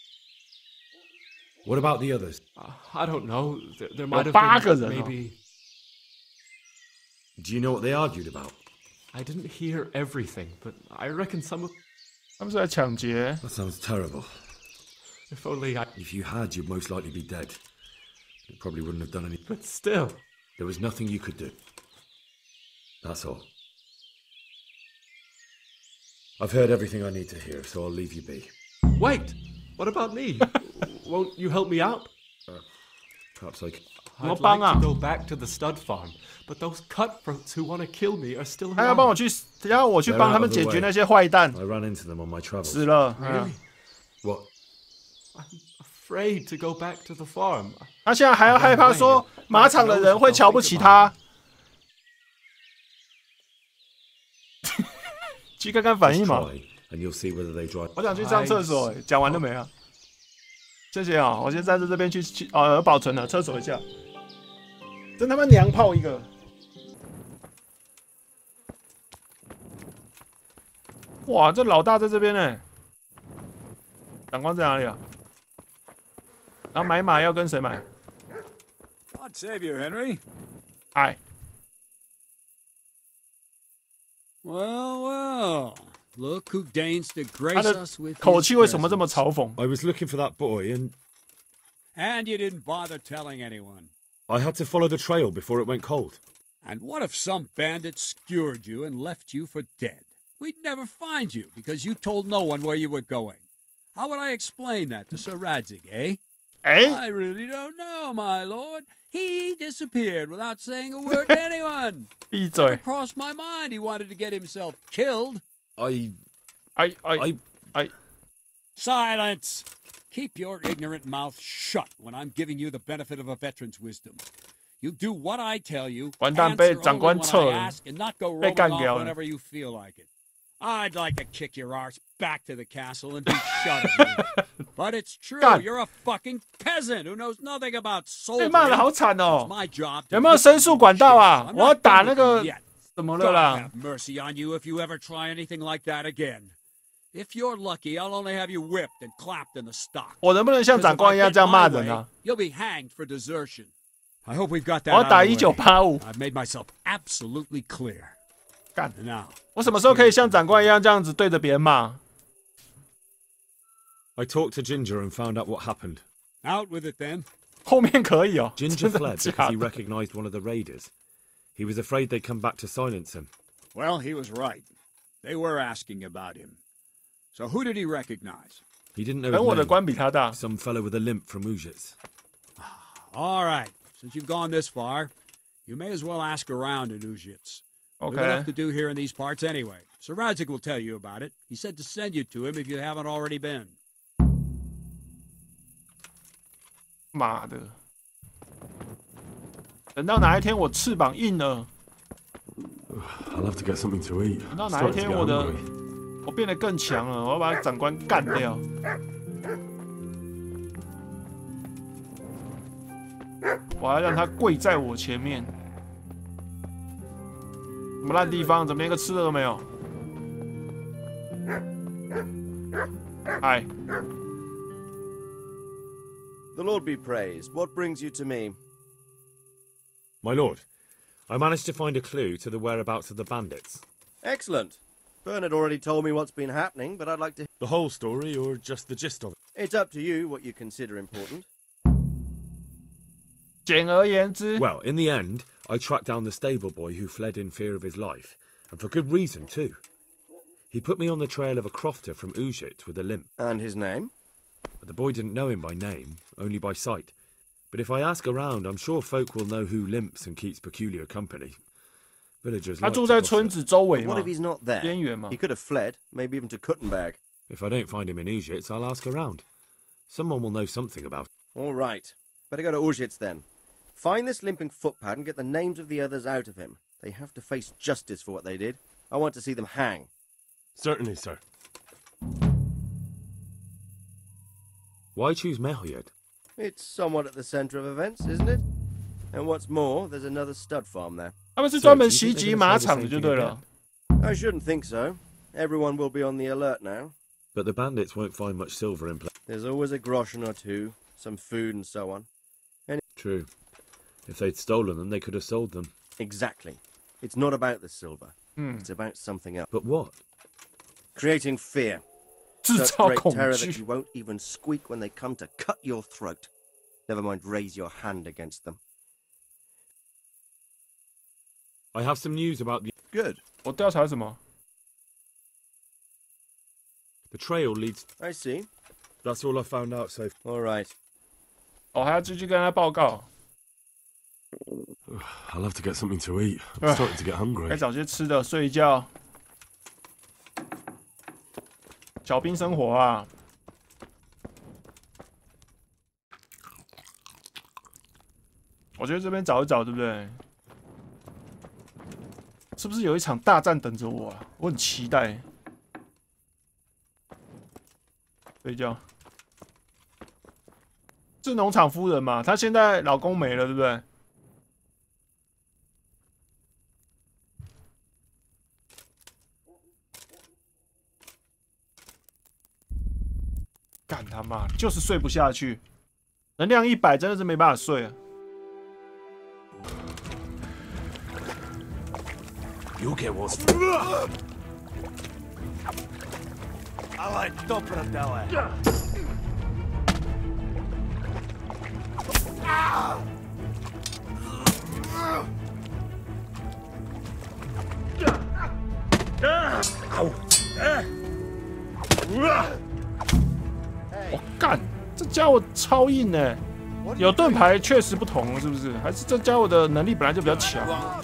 What about the others? Uh, I don't know. There, there might have 八个 been 人哦 maybe. Do you know what they argued about? I didn't hear everything, but I reckon some of. 他们是在抢劫。 That sounds terrible. If only I. If you had, you'd most likely be dead. You probably wouldn't have done anything. But still. There was nothing you could do. That's all. I've heard everything I need to hear, so I'll leave you be. Wait! What about me? Won't you help me out? Uh, perhaps I could. I'd 我帮 like 啊 to go back to the stud farm, but those cutthroats who want to kill me are still 他要帮我 around. 去，要我去 They're 帮 out 他们 of the 解决 way. 那些坏蛋。 I ran into them on my travels. 死了。 Really? 嗯 What? I'm afraid to go back to the farm. 他现在还要害怕说马场的人会瞧不起他。去看看反 Just 应嘛。 try, and you'll see whether they drive. 我想去上厕所，讲完了没啊？ 谢谢啊、喔！我先在这边去去哦，有保存了，厕所一下。真他妈娘炮一个！哇，这老大在这边呢。长官在哪里啊？然后买马要跟谁买？ God save you, Henry. 哎。 Well, well. Look who deigns to grace 他的 us with 口 his 气为什么这 presence. 么嘲讽 I was looking for that boy, and And you didn't bother telling anyone. I had to follow the trail before it went cold. And what if some bandit skewered you and left you for dead? We'd never find you because you told no one where you were going. How would I explain that to Sir Radzig, eh? Eh? I really don't know, my lord. He disappeared without saying a word to anyone. 闭嘴 Never crossed my mind he wanted to get himself killed. I, I, I, I, I. Silence! Keep your ignorant mouth shut when I'm giving you the benefit of a veteran's wisdom. You do what I tell you, 完蛋，被 answer 长 only 官 when 撤 I 了， ask, and not go 被 roaming 干 off 掉了。 whenever you feel like it. I'd like to kick your arse back to the castle and be shut of you. But it's true, 干 you're a fucking peasant who knows nothing about 被 soldiering. 骂的好惨哦 It's！my job to 有没有申诉管道啊？ I'm 我要 not 打 done 那 with 个 you yet. 怎么了 God 啦 have？ mercy on you if you ever try anything like that again. If you're lucky, I'll only have you whipped and clapped in the stock. 我能不能像长官一样这样骂人啊？ You'll be hanged for desertion. I hope we've got that 我要 out 打 of 一 the 九 way. 八五。 I've made myself absolutely clear. 干 Now, 我什么时候可以像长官一样这样子对着别人骂？ I talked to Ginger and found out what happened. out with it then. 后面可以哦。 Ginger 真的 fled 假 because he 的？ recognized one of the raiders. He was afraid they'd come back to silence him. Well, he was right. They were asking about him. So who did he recognize? He didn't know 跟 his 我的 name. 官比他大。 Some fellow with a limp from Uzhitz. All right. Since you've gone this far, you may as well ask around in Uzhitz. We've Okay. enough to do here in these parts anyway. Sir Radzig will tell you about it. He said to send you to him if you haven't already been. 妈的！等到哪一天我翅膀硬了， I'll have to get something to eat. 等到 I'm 哪一 starting to 天 get 我的 hungry. 我变得更强了，我要把长官干掉。我要让他跪在我前面。什么烂地方？怎么连个吃的都没有？嗨， The Lord be praised. What brings you to me? My lord, I managed to find a clue to the whereabouts of the bandits. Excellent. Bernard already told me what's been happening, but I'd like to... The whole story, or just the gist of it? It's up to you what you consider important. 简而言之， Well, in the end, I tracked down the stable boy who fled in fear of his life, and for good reason, too. He put me on the trail of a crofter from Uzhitz with a limp. And his name? But the boy didn't know him by name, only by sight. But if I ask around, I'm sure folk will know who limps and keeps peculiar company. Villagers 他 like 住 to 在 gossip. 村子周围 What 嘛 if，he's not there? 边缘嘛 He。could have fled, maybe even to Kuttenberg. If I don't find him in Uzhitz, I'll ask around. Someone will know something about it. All right. Better go to Uzhitz then. Find this limping footpad and get the names of the others out of him. They have to face justice for what they did. I want to see them hang. Certainly, sir. Why choose Mehoyed? It's somewhat at the centre of events, isn't it? And what's more, there's another stud farm there. 他们是专门袭击马场的，就对了。 I shouldn't think so. Everyone will be on the alert now. But the bandits won't find much silver in place. There's always a groschen or two, some food and so on. True. If they'd stolen them, they could have sold them. Exactly. It's not about the silver. Hmm. It's about something else. But what? Creating fear. 制 Such 造 great 恐 terror 惧 that。you won't even squeak when they come to cut your throat. Never mind raise your hand against them. I have some news about the... Good. 我调查什么？ The trail leads... I see. That's all I found out so far. All right. 我还要继续跟他报告。 I'll have to get something to eat. I'm starting to get 该 hungry. 找些吃的，睡一觉。小兵生活啊！我觉得这边找一找，对不对？是不是有一场大战等着我啊？我很期待。睡觉。 是农场夫人嘛？她现在老公没了，对不对？干他妈，就是睡不下去，能量一百真的是没办法睡啊。 You get what's Ale do prdele. Oh, 我干，这家伙超硬哎！有盾牌确实不同，是不是？还是这家伙的能力本来就比较强。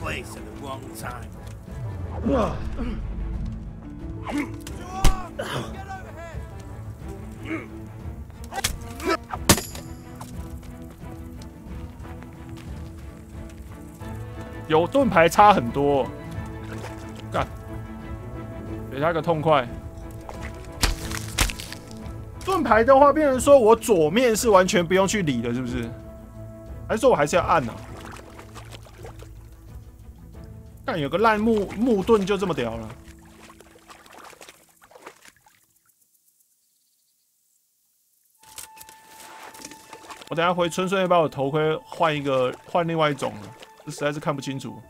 有盾牌差很多，干，给他个痛快。盾牌的话，变成说我左面是完全不用去理的，是不是？还是说我还是要按呢、啊？干，有个烂木木盾就这么屌了。 我等一下回村顺便把我头盔换一个，换另外一种了，这实在是看不清楚。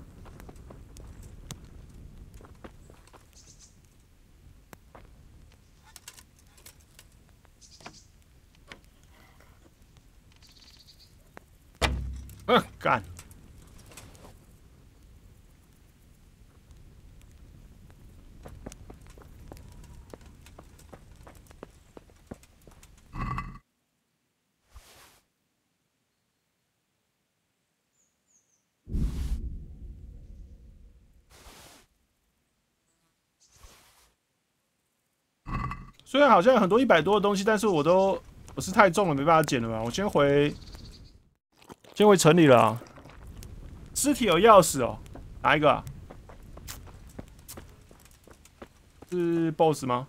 嗯，干。 虽然好像有很多一百多的东西，但是我都不是太重了，没办法捡了吧？我先回，先回城里了、啊。尸体有钥匙哦，哪一个、啊？是 boss 吗？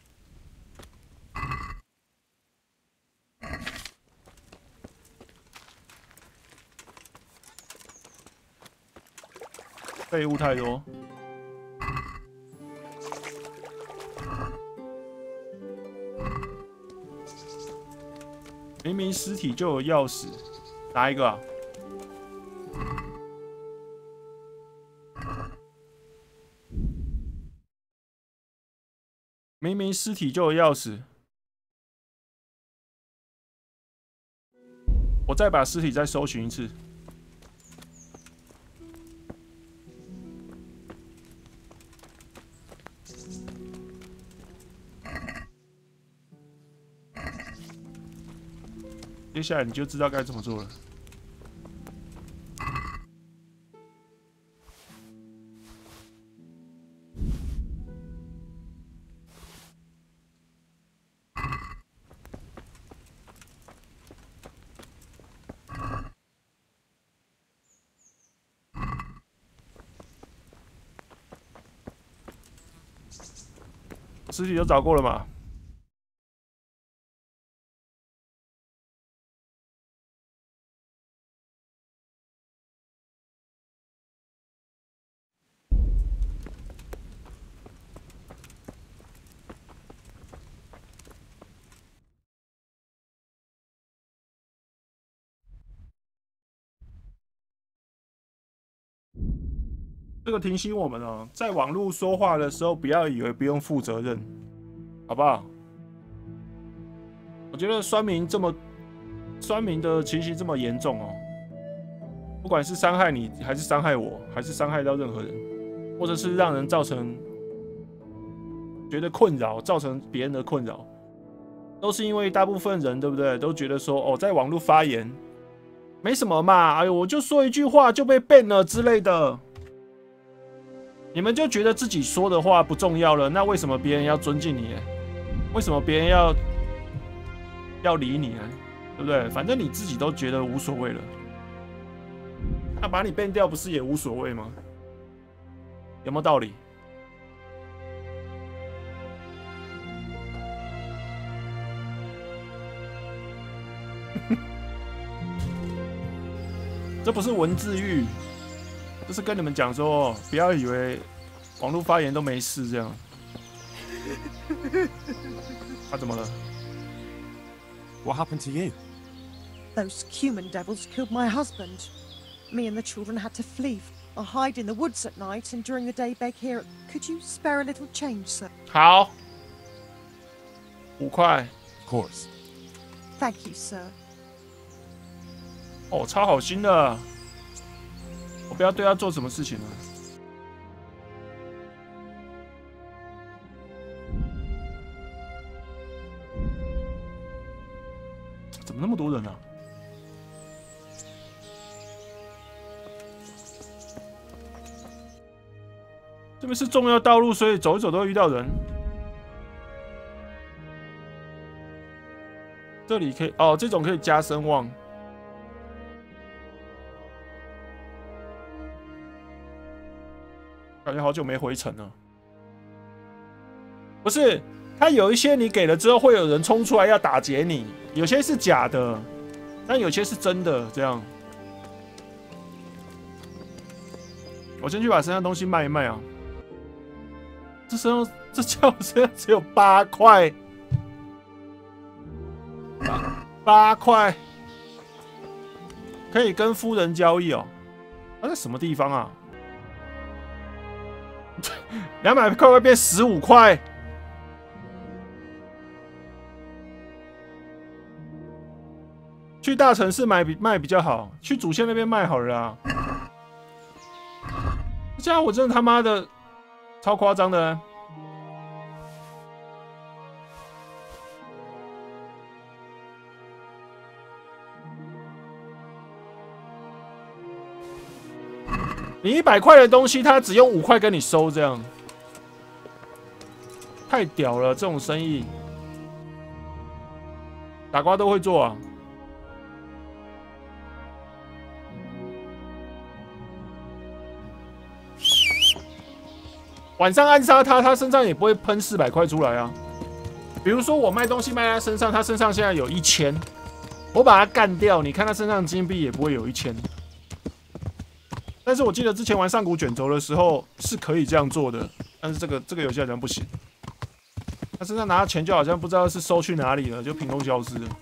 废物太多。 明明尸体就有钥匙，哪一个啊？明明尸体就有钥匙，我再把尸体再搜寻一次。接下来你就知道该怎么做了。尸体都找过了嘛？ 这个提醒我们哦，在网络说话的时候，不要以为不用负责任，好不好？我觉得酸民这么酸民的情形这么严重哦，不管是伤害你，还是伤害我，还是伤害到任何人，或者是让人造成觉得困扰，造成别人的困扰，都是因为大部分人对不对？都觉得说哦，在网络发言没什么嘛，哎呦，我就说一句话就被 ban 了之类的。 你们就觉得自己说的话不重要了，那为什么别人要尊敬你？为什么别人要要理你呢？对不对？反正你自己都觉得无所谓了，那把你 ban 掉不是也无所谓吗？有没有道理？ 这不是文字狱，这是跟你们讲说，不要以为网络发言都没事这样。他怎么了 What happened to you? Those Cuman devils killed my husband. Me and the children had to flee. I hide in the woods at night and during the day beg here. Could you spare a little change, sir? 好，五块。 Of course. Thank you, sir. 哦，超好心的。我不要对他做什么事情了。怎么那么多人啊？这边是重要道路，所以走一走都会遇到人。这里可以哦，这种可以加声望。感觉好久没回城了。不是，它有一些你给了之后，会有人冲出来要打劫你，有些是假的，但有些是真的。这样，我先去把身上东西卖一卖啊。这身上这叫我身上只有八块，八块可以跟夫人交易哦。他在什么地方啊？两百块会变十五块。去大城市买比卖比较好，去主线那边卖好了啊。这家伙真的他妈的超夸张的、啊。你一百块的东西，他只用五块跟你收，这样太屌了！这种生意，打瓜都会做啊。晚上暗杀他，他身上也不会喷四百块出来啊。比如说我卖东西卖他身上，他身上现在有一千，我把他干掉，你看他身上金币也不会有一千。但是我记得之前玩上古卷轴的时候是可以这样做的，但是这个这个游戏好像不行。他身上拿的钱就好像不知道是收去哪里了，就凭空消失了。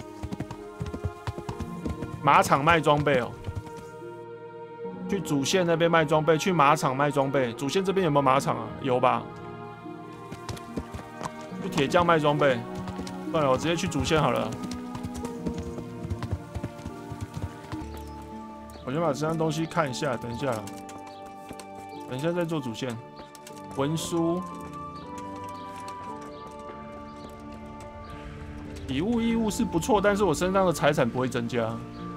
马场卖装备哦，去主线那边卖装备，去马场卖装备。主线这边有没有马场啊？有吧？去铁匠卖装备。算了，我直接去主线好了。我先把这张东西看一下，等一下，等一下再做主线。文书、礼物、义务是不错，但是我身上的财产不会增加。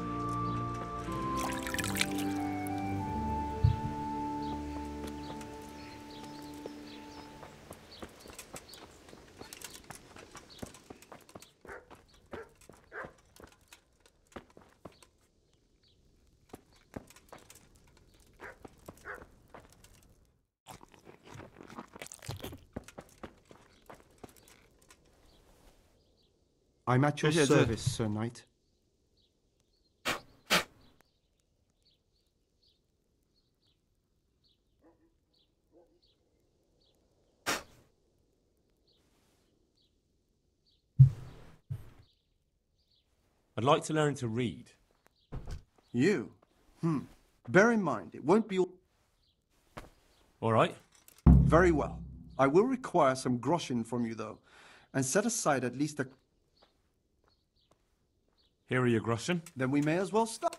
I'm at your service, Sir Knight. I'd like to learn to read. You? Hmm. Bear in mind, it won't be all... All right. Very well. I will require some groschen from you, though, and set aside at least a... Here are your groschen. Then we may as well start.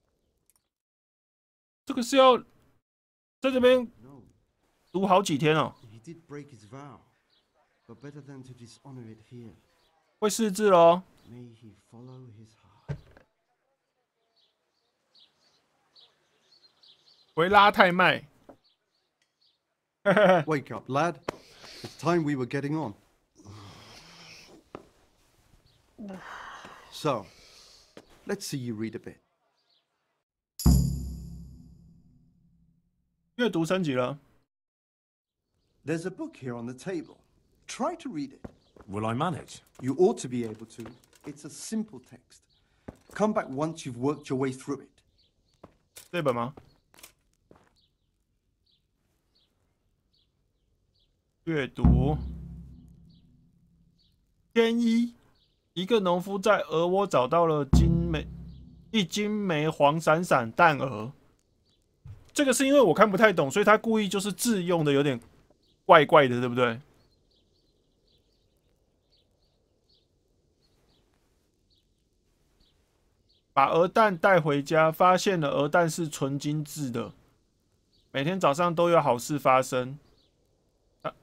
这个是要在这边读好几天哦。 He did break his vow, but better than to dishonor it here. 会识字咯。 May he follow his heart. 维拉泰麦。 Wake up, lad. It's time we were getting on. So, let's see you read a bit. 阅读升级了。 There's a book here on the table. Try to read it. Will I manage? You ought to be able to. It's a simple text. Come back once you've worked your way through it. 这本吗？阅读。天一，一个农夫在鹅窝找到了金梅，一金梅黄闪闪蛋鹅。这个是因为我看不太懂，所以他故意就是字用的有点怪怪的，对不对？把鹅蛋带回家，发现了鹅蛋是纯金制的，每天早上都有好事发生。啊、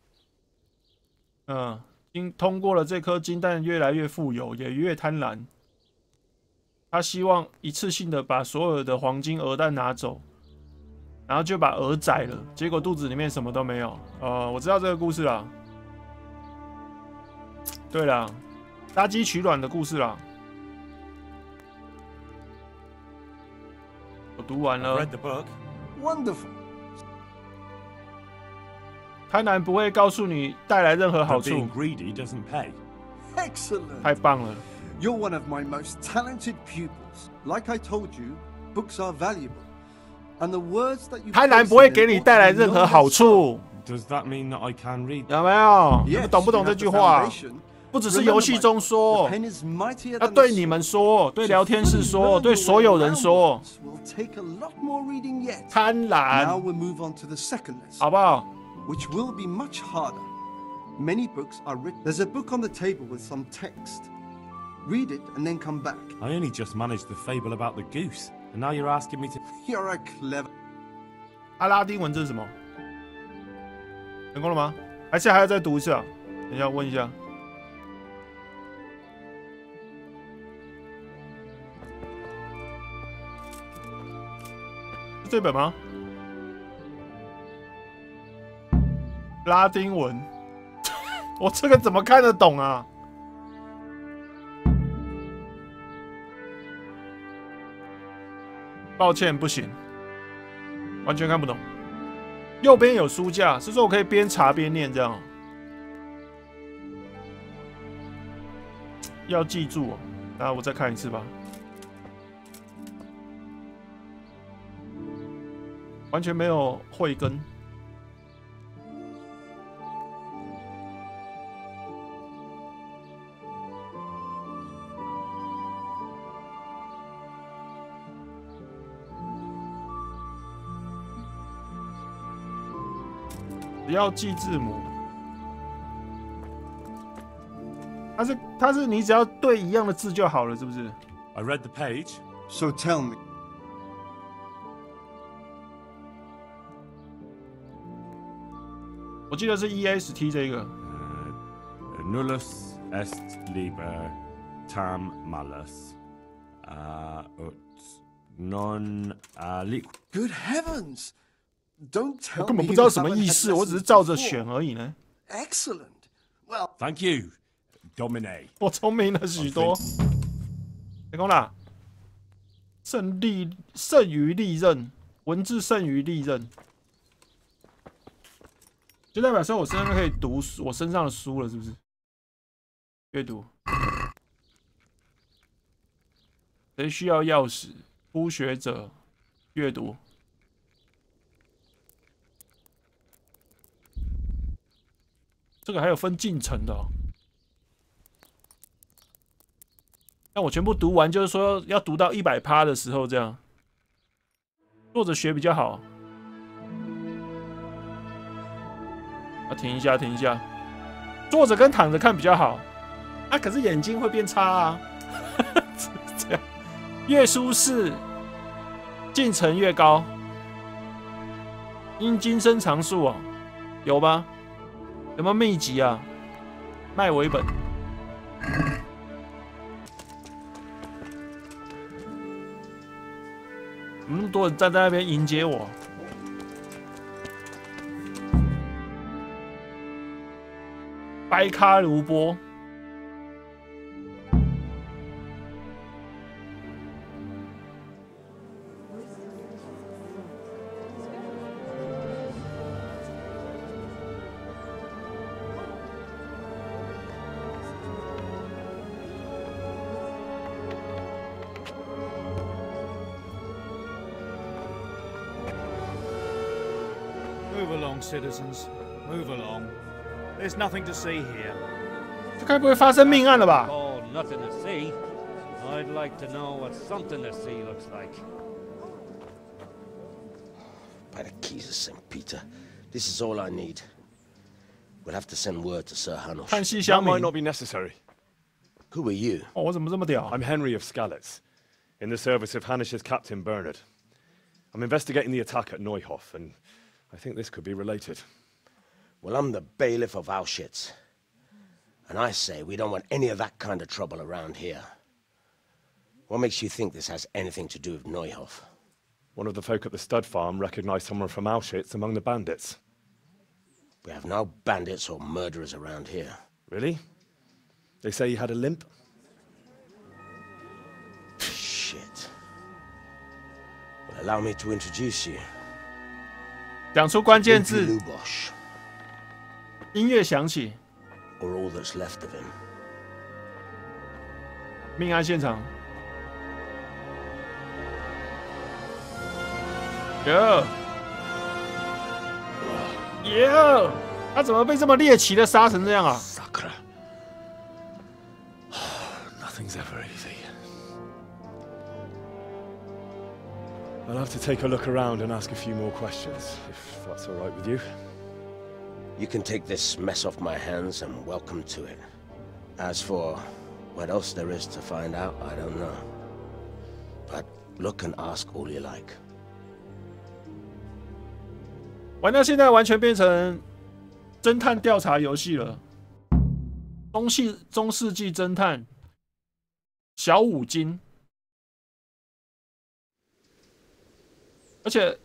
嗯。经通过了这颗金蛋，越来越富有，也越贪婪。他希望一次性的把所有的黄金鹅蛋拿走，然后就把鹅宰了。结果肚子里面什么都没有。呃，我知道这个故事啦。对啦，杀鸡取卵的故事啦。我读完了。 Read the book. Wonderful. 贪婪不会告诉你带来任何好处。 Greedy doesn't pay. Excellent. 太棒了。 You're one of my most talented pupils. Like I told you, books are valuable, and the words that you. 贪婪不会给你带来任何好处。 Does that mean that I can read? 有没有？你们懂不懂这句话？不只是游戏中说，要对你们说，对聊天室说，对所有人说。贪婪，好不好？ Which will be much harder. Many books are written. There's a book on the table with some text. Read it and then come back. I only just managed the fable about the goose, and now you're asking me to. You're a clever. 阿拉丁文这是什么？成功了吗？还是还要再读一次啊？等一下问一下。是这本吗？ 拉丁文，我这个怎么看得懂啊？抱歉，不行，完全看不懂。右边有书架，是说我可以边查边念这样。要记住哦，那我再看一次吧。完全没有慧根。 只要记字母，它是它是你只要对一样的字就好了，是不是 I read the page. So tell me. 我记得是 E S T 这个。 Uh, nullus est liber tam malus. Uh, ut non aliquid. Good heavens! Don't tell me. 我根本不知道什么意思，我只是照着选而已呢。 Excellent. Well, thank you, Domine. 我聪明了许多。成功啦！胜利胜于利刃，文字胜于利刃，就代表说我身上可以读我身上的书了，是不是？阅读。谁需要钥匙？初学者阅读。 这个还有分进程的哦。但我全部读完，就是说要读到一百趴的时候，这样坐着学比较好。啊，停一下，停一下，坐着跟躺着看比较好。啊，可是眼睛会变差啊。这样，越舒适，进程越高。因今生常数哦，有吗？ 有没有秘籍啊？卖我一本。怎么那么多人站在那边迎接我？掰咖如波。 Move along, citizens. Move along. There's nothing to see here. 这该不会发生命案了吧？ Oh, nothing to see. I'd like to know what something to see looks like. By the keys of Saint Peter, this is all I need. We'll have to send word to Sir Hanush. 看戏乡 That might 民。 not be necessary. Who are you? 哦，我怎么这么屌？ I'm Henry of Skalitz, in the service of Hanish's Captain Bernard. I'm investigating the attack at Neuhof, and I think this could be related. Well, I'm the bailiff of Auschwitz. And I say we don't want any of that kind of trouble around here. What makes you think this has anything to do with Neuhof? One of the folk at the stud farm recognized someone from Auschwitz among the bandits. We have no bandits or murderers around here. Really? They say he had a limp? Shit. Well, allow me to introduce you. 讲出关键字， Lubosh, 音乐响起， or all that's left of him. 命案现场。哟，哟，他怎么被这么猎奇的杀成这样啊？ Sakra. Nothing's ever easy. I'll have to take a look around and ask a few more questions, if that's all right with you. You can take this mess off my hands and welcome to it. As for what else there is to find out, I don't know. But look and ask all you like. 玩到现在完全变成侦探调查游戏了。中世中世纪侦探小五金，而且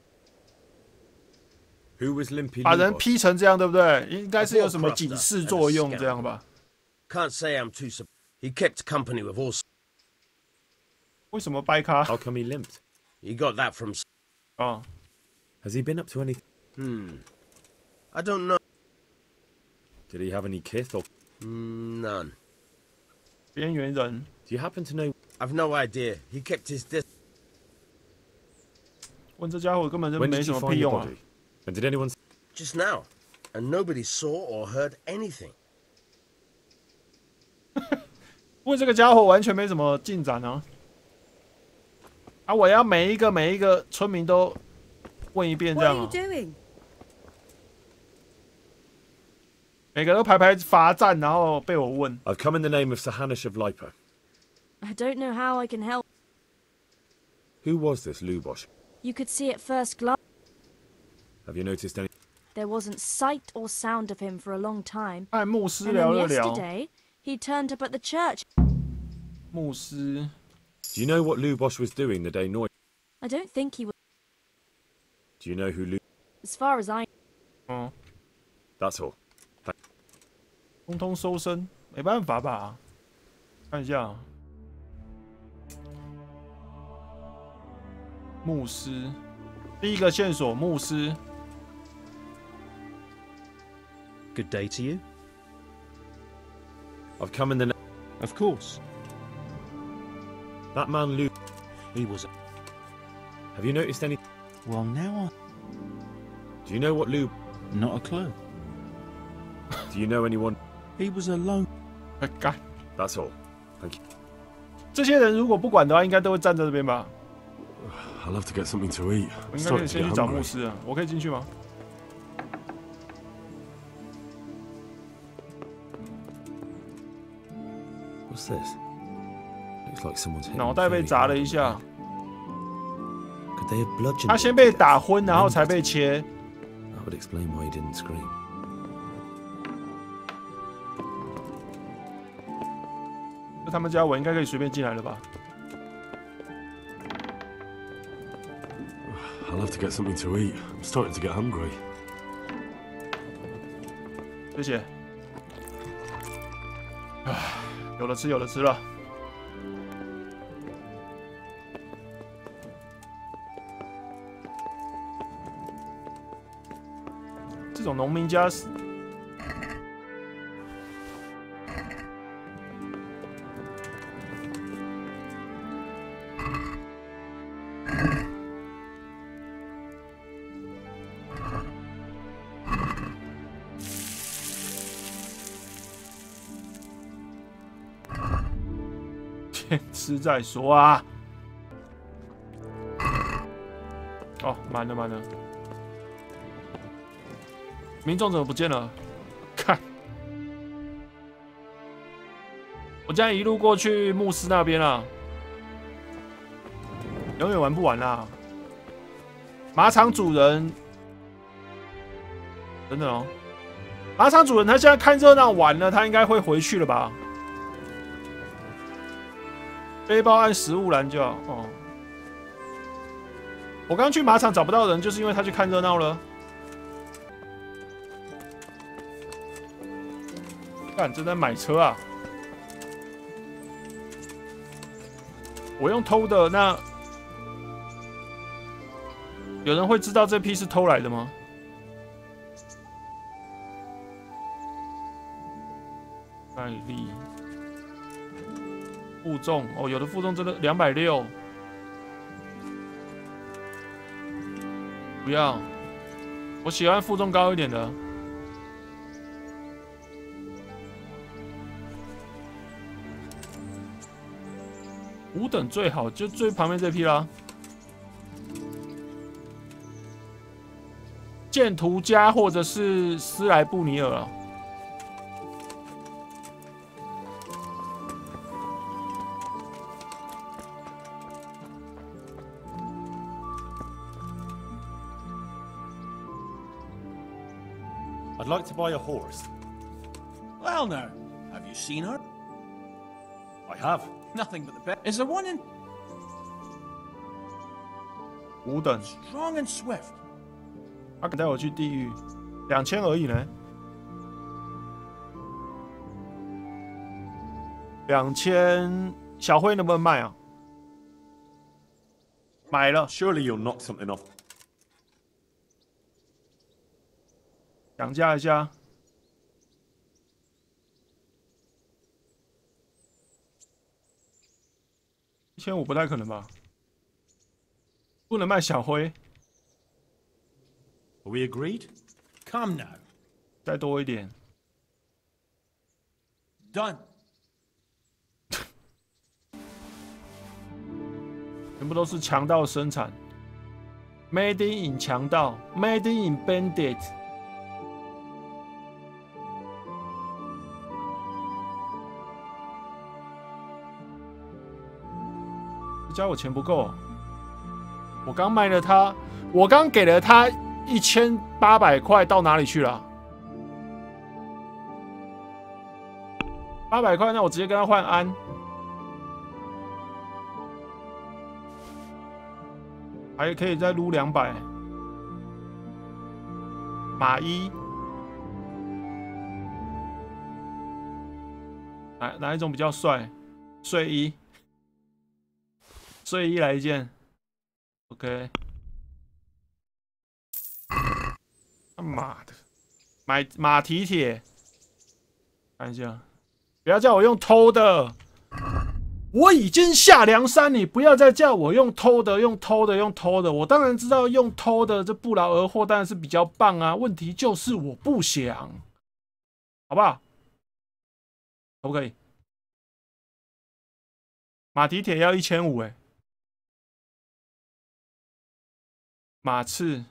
Who was Limpy 把人 Lubos? 劈成这样，对不对？应该是有什么警示作用这样吧？ Can't say I'm too surprised. He kept company with all. 为什么掰咖？ How come he limped? He got that from. 哦， Has he been up to anything? Hmm. I don't know. Did he have any kith or? None. 边缘人。 Do you happen to know? I've no idea. He kept his distance. 问这家伙根本就 When 没 did 什 you 么 find 屁 the 用啊！ body? And did anyone? Just now, and nobody saw or heard anything. 问这个家伙完全没什么进展啊！啊，我要每一个每一个村民都问一遍这 What 样 are 啊 you！doing? 每个都排排罚站，然后被我问。 I've come in the name of Sir Hanush of Lipa. I don't know how I can help. Who was this Lubosh? You could see at first glance Have you noticed any? there wasn't sight or sound of him for a long time. 和牧师 And 聊 then 了聊。 yesterday, he turned up at the church. 牧师 Do you know what Lubosh was doing the day Noy? I don't think he was, Do you know who Lu? as far as I. 哦， That's all. 通通收身，没办法吧？看一下啊，牧师，第一个线索，牧师。 Good day to you. I've come in the. Of course. That man Lu. He was. Have you noticed any? Well, now I. Do you know what Lu? Not a clue. Do you know anyone? He was alone. 哎，干！ That's all. Thank you. 这些人如果不管的话，应该都会站在这边吧？ I'll have to get something to eat. 我 I'm 应该可以 starting to 先 get 去找 hungry. 牧师啊。我可以进去吗？ What's this? Looks like someone's hit. 脑袋被砸了一下， Could they have bludgeoned 他 him? 先被打昏，然后才被切。 That would explain why he didn't scream. 这他们家我应该可以随便进来了吧？ I'll have to get something to eat. I'm starting to get hungry. 谢谢。唉，有的吃，有的吃了。这种农民家是。 先吃再说啊。哦，满了满了。民众怎么不见了？看，我这样一路过去牧师那边啊，永远玩不完啦。马场主人，等等哦，马场主人他现在看热闹完了，他应该会回去了吧？背包按食物栏就好哦。我刚去马场找不到人，就是因为他去看热闹了。干，正在买车啊！我用偷的，那有人会知道这批是偷来的吗？耐力、负重哦，有的负重真的两百六。不要，我喜欢负重高一点的。五等最好，就最旁边这批啦。剑图加或者是斯莱布尼尔啊。 I'd like to buy a horse. Well, now, have you seen her? I have. Nothing but the best. Is there one in 五等 strong and swift? 他敢带我去地狱，两千而已呢。两千，小辉能不能卖啊？买了。 Surely you'll knock something off. 讲价一下。一千五不太可能吧？不能卖小灰。 Are we agreed? Come now. 再多一点。 Done. 全部都是强盗生产 ，Made in 强盗 ，Made in Bandit。这家我钱不够，我刚卖了他，我刚给了他一千八百块，到哪里去了？八百块，那我直接跟他换安。 还可以再撸两百，马衣，哪哪一种比较帅？睡衣，睡衣来一件 ，OK。他妈的，买马蹄铁，看一下，不要叫我用偷的。 我已经下梁山，你不要再叫我用偷的，用偷的，用偷的。我当然知道用偷的，这不劳而获当然是比较棒啊。问题就是我不想，好不好？可不可以？马蹄铁要一千五哎，马刺，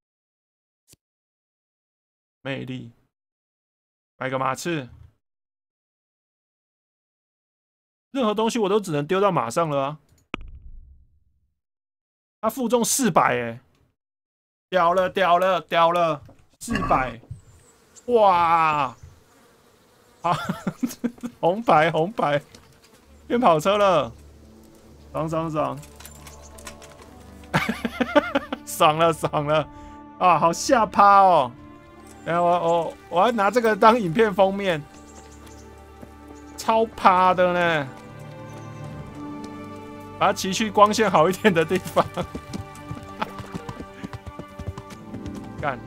魅力，买个马刺。 任何东西我都只能丢到马上了啊！他负重四百哎，屌了屌了屌了，四百，哇！啊，红牌红牌，变跑车了，爽爽爽，爽了爽了，啊，好下趴哦！哎，我我我要拿这个当影片封面，超趴的呢。 把它骑去光线好一点的地方，干！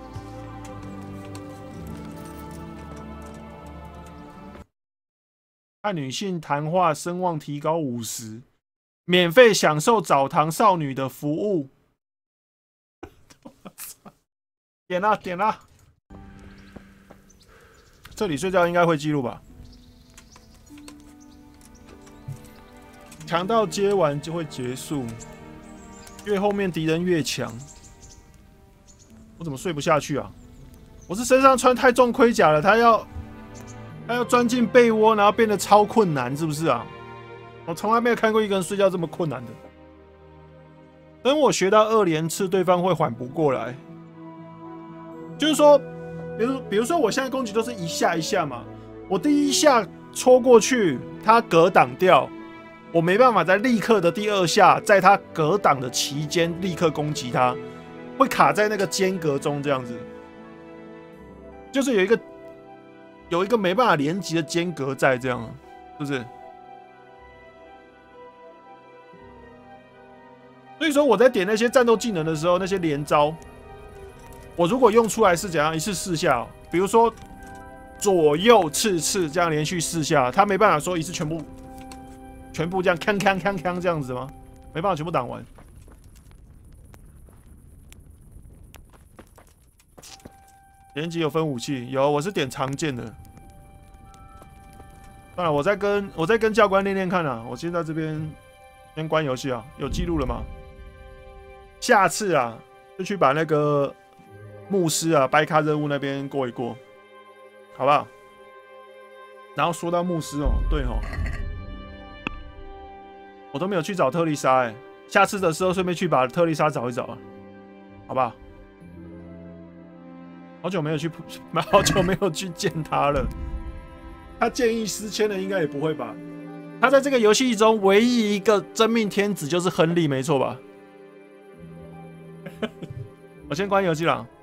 看女性谈话声望提高五十，免费享受澡堂少女的服务。点啦点啦，这里睡觉应该会记录吧？ 强盗接完就会结束，越后面敌人越强。我怎么睡不下去啊？我是身上穿太重盔甲了，他要他要钻进被窝，然后变得超困难，是不是啊？我从来没有看过一个人睡觉这么困难的。等我学到二连刺，对方会缓不过来。就是说，比如比如说我现在攻击都是一下一下嘛，我第一下戳过去，他格挡掉，我没办法在立刻的第二下，在他格挡的期间立刻攻击他，会卡在那个间隔中，这样子，就是有一个有一个没办法连击的间隔在，这样，是不是？所以说我在点那些战斗技能的时候，那些连招，我如果用出来是怎样一次四下、哦，比如说左右刺刺这样连续四下，他没办法说一次全部全部这样锵锵锵锵这样子吗？没办法全部挡完。连击有分武器，有我是点常见的。算了，我再跟我再跟教官练练看啊。我先在这边先关游戏啊，有记录了吗？下次啊，就去把那个牧师啊、掰卡任务那边过一过，好不好？然后说到牧师哦，对哦，我都没有去找特丽莎哎，下次的时候顺便去把特丽莎找一找啊，好不好？好久没有去，好久没有去见他了。他建议失签了，应该也不会吧？他在这个游戏中唯一一个真命天子就是亨利，没错吧？我先关游戏了。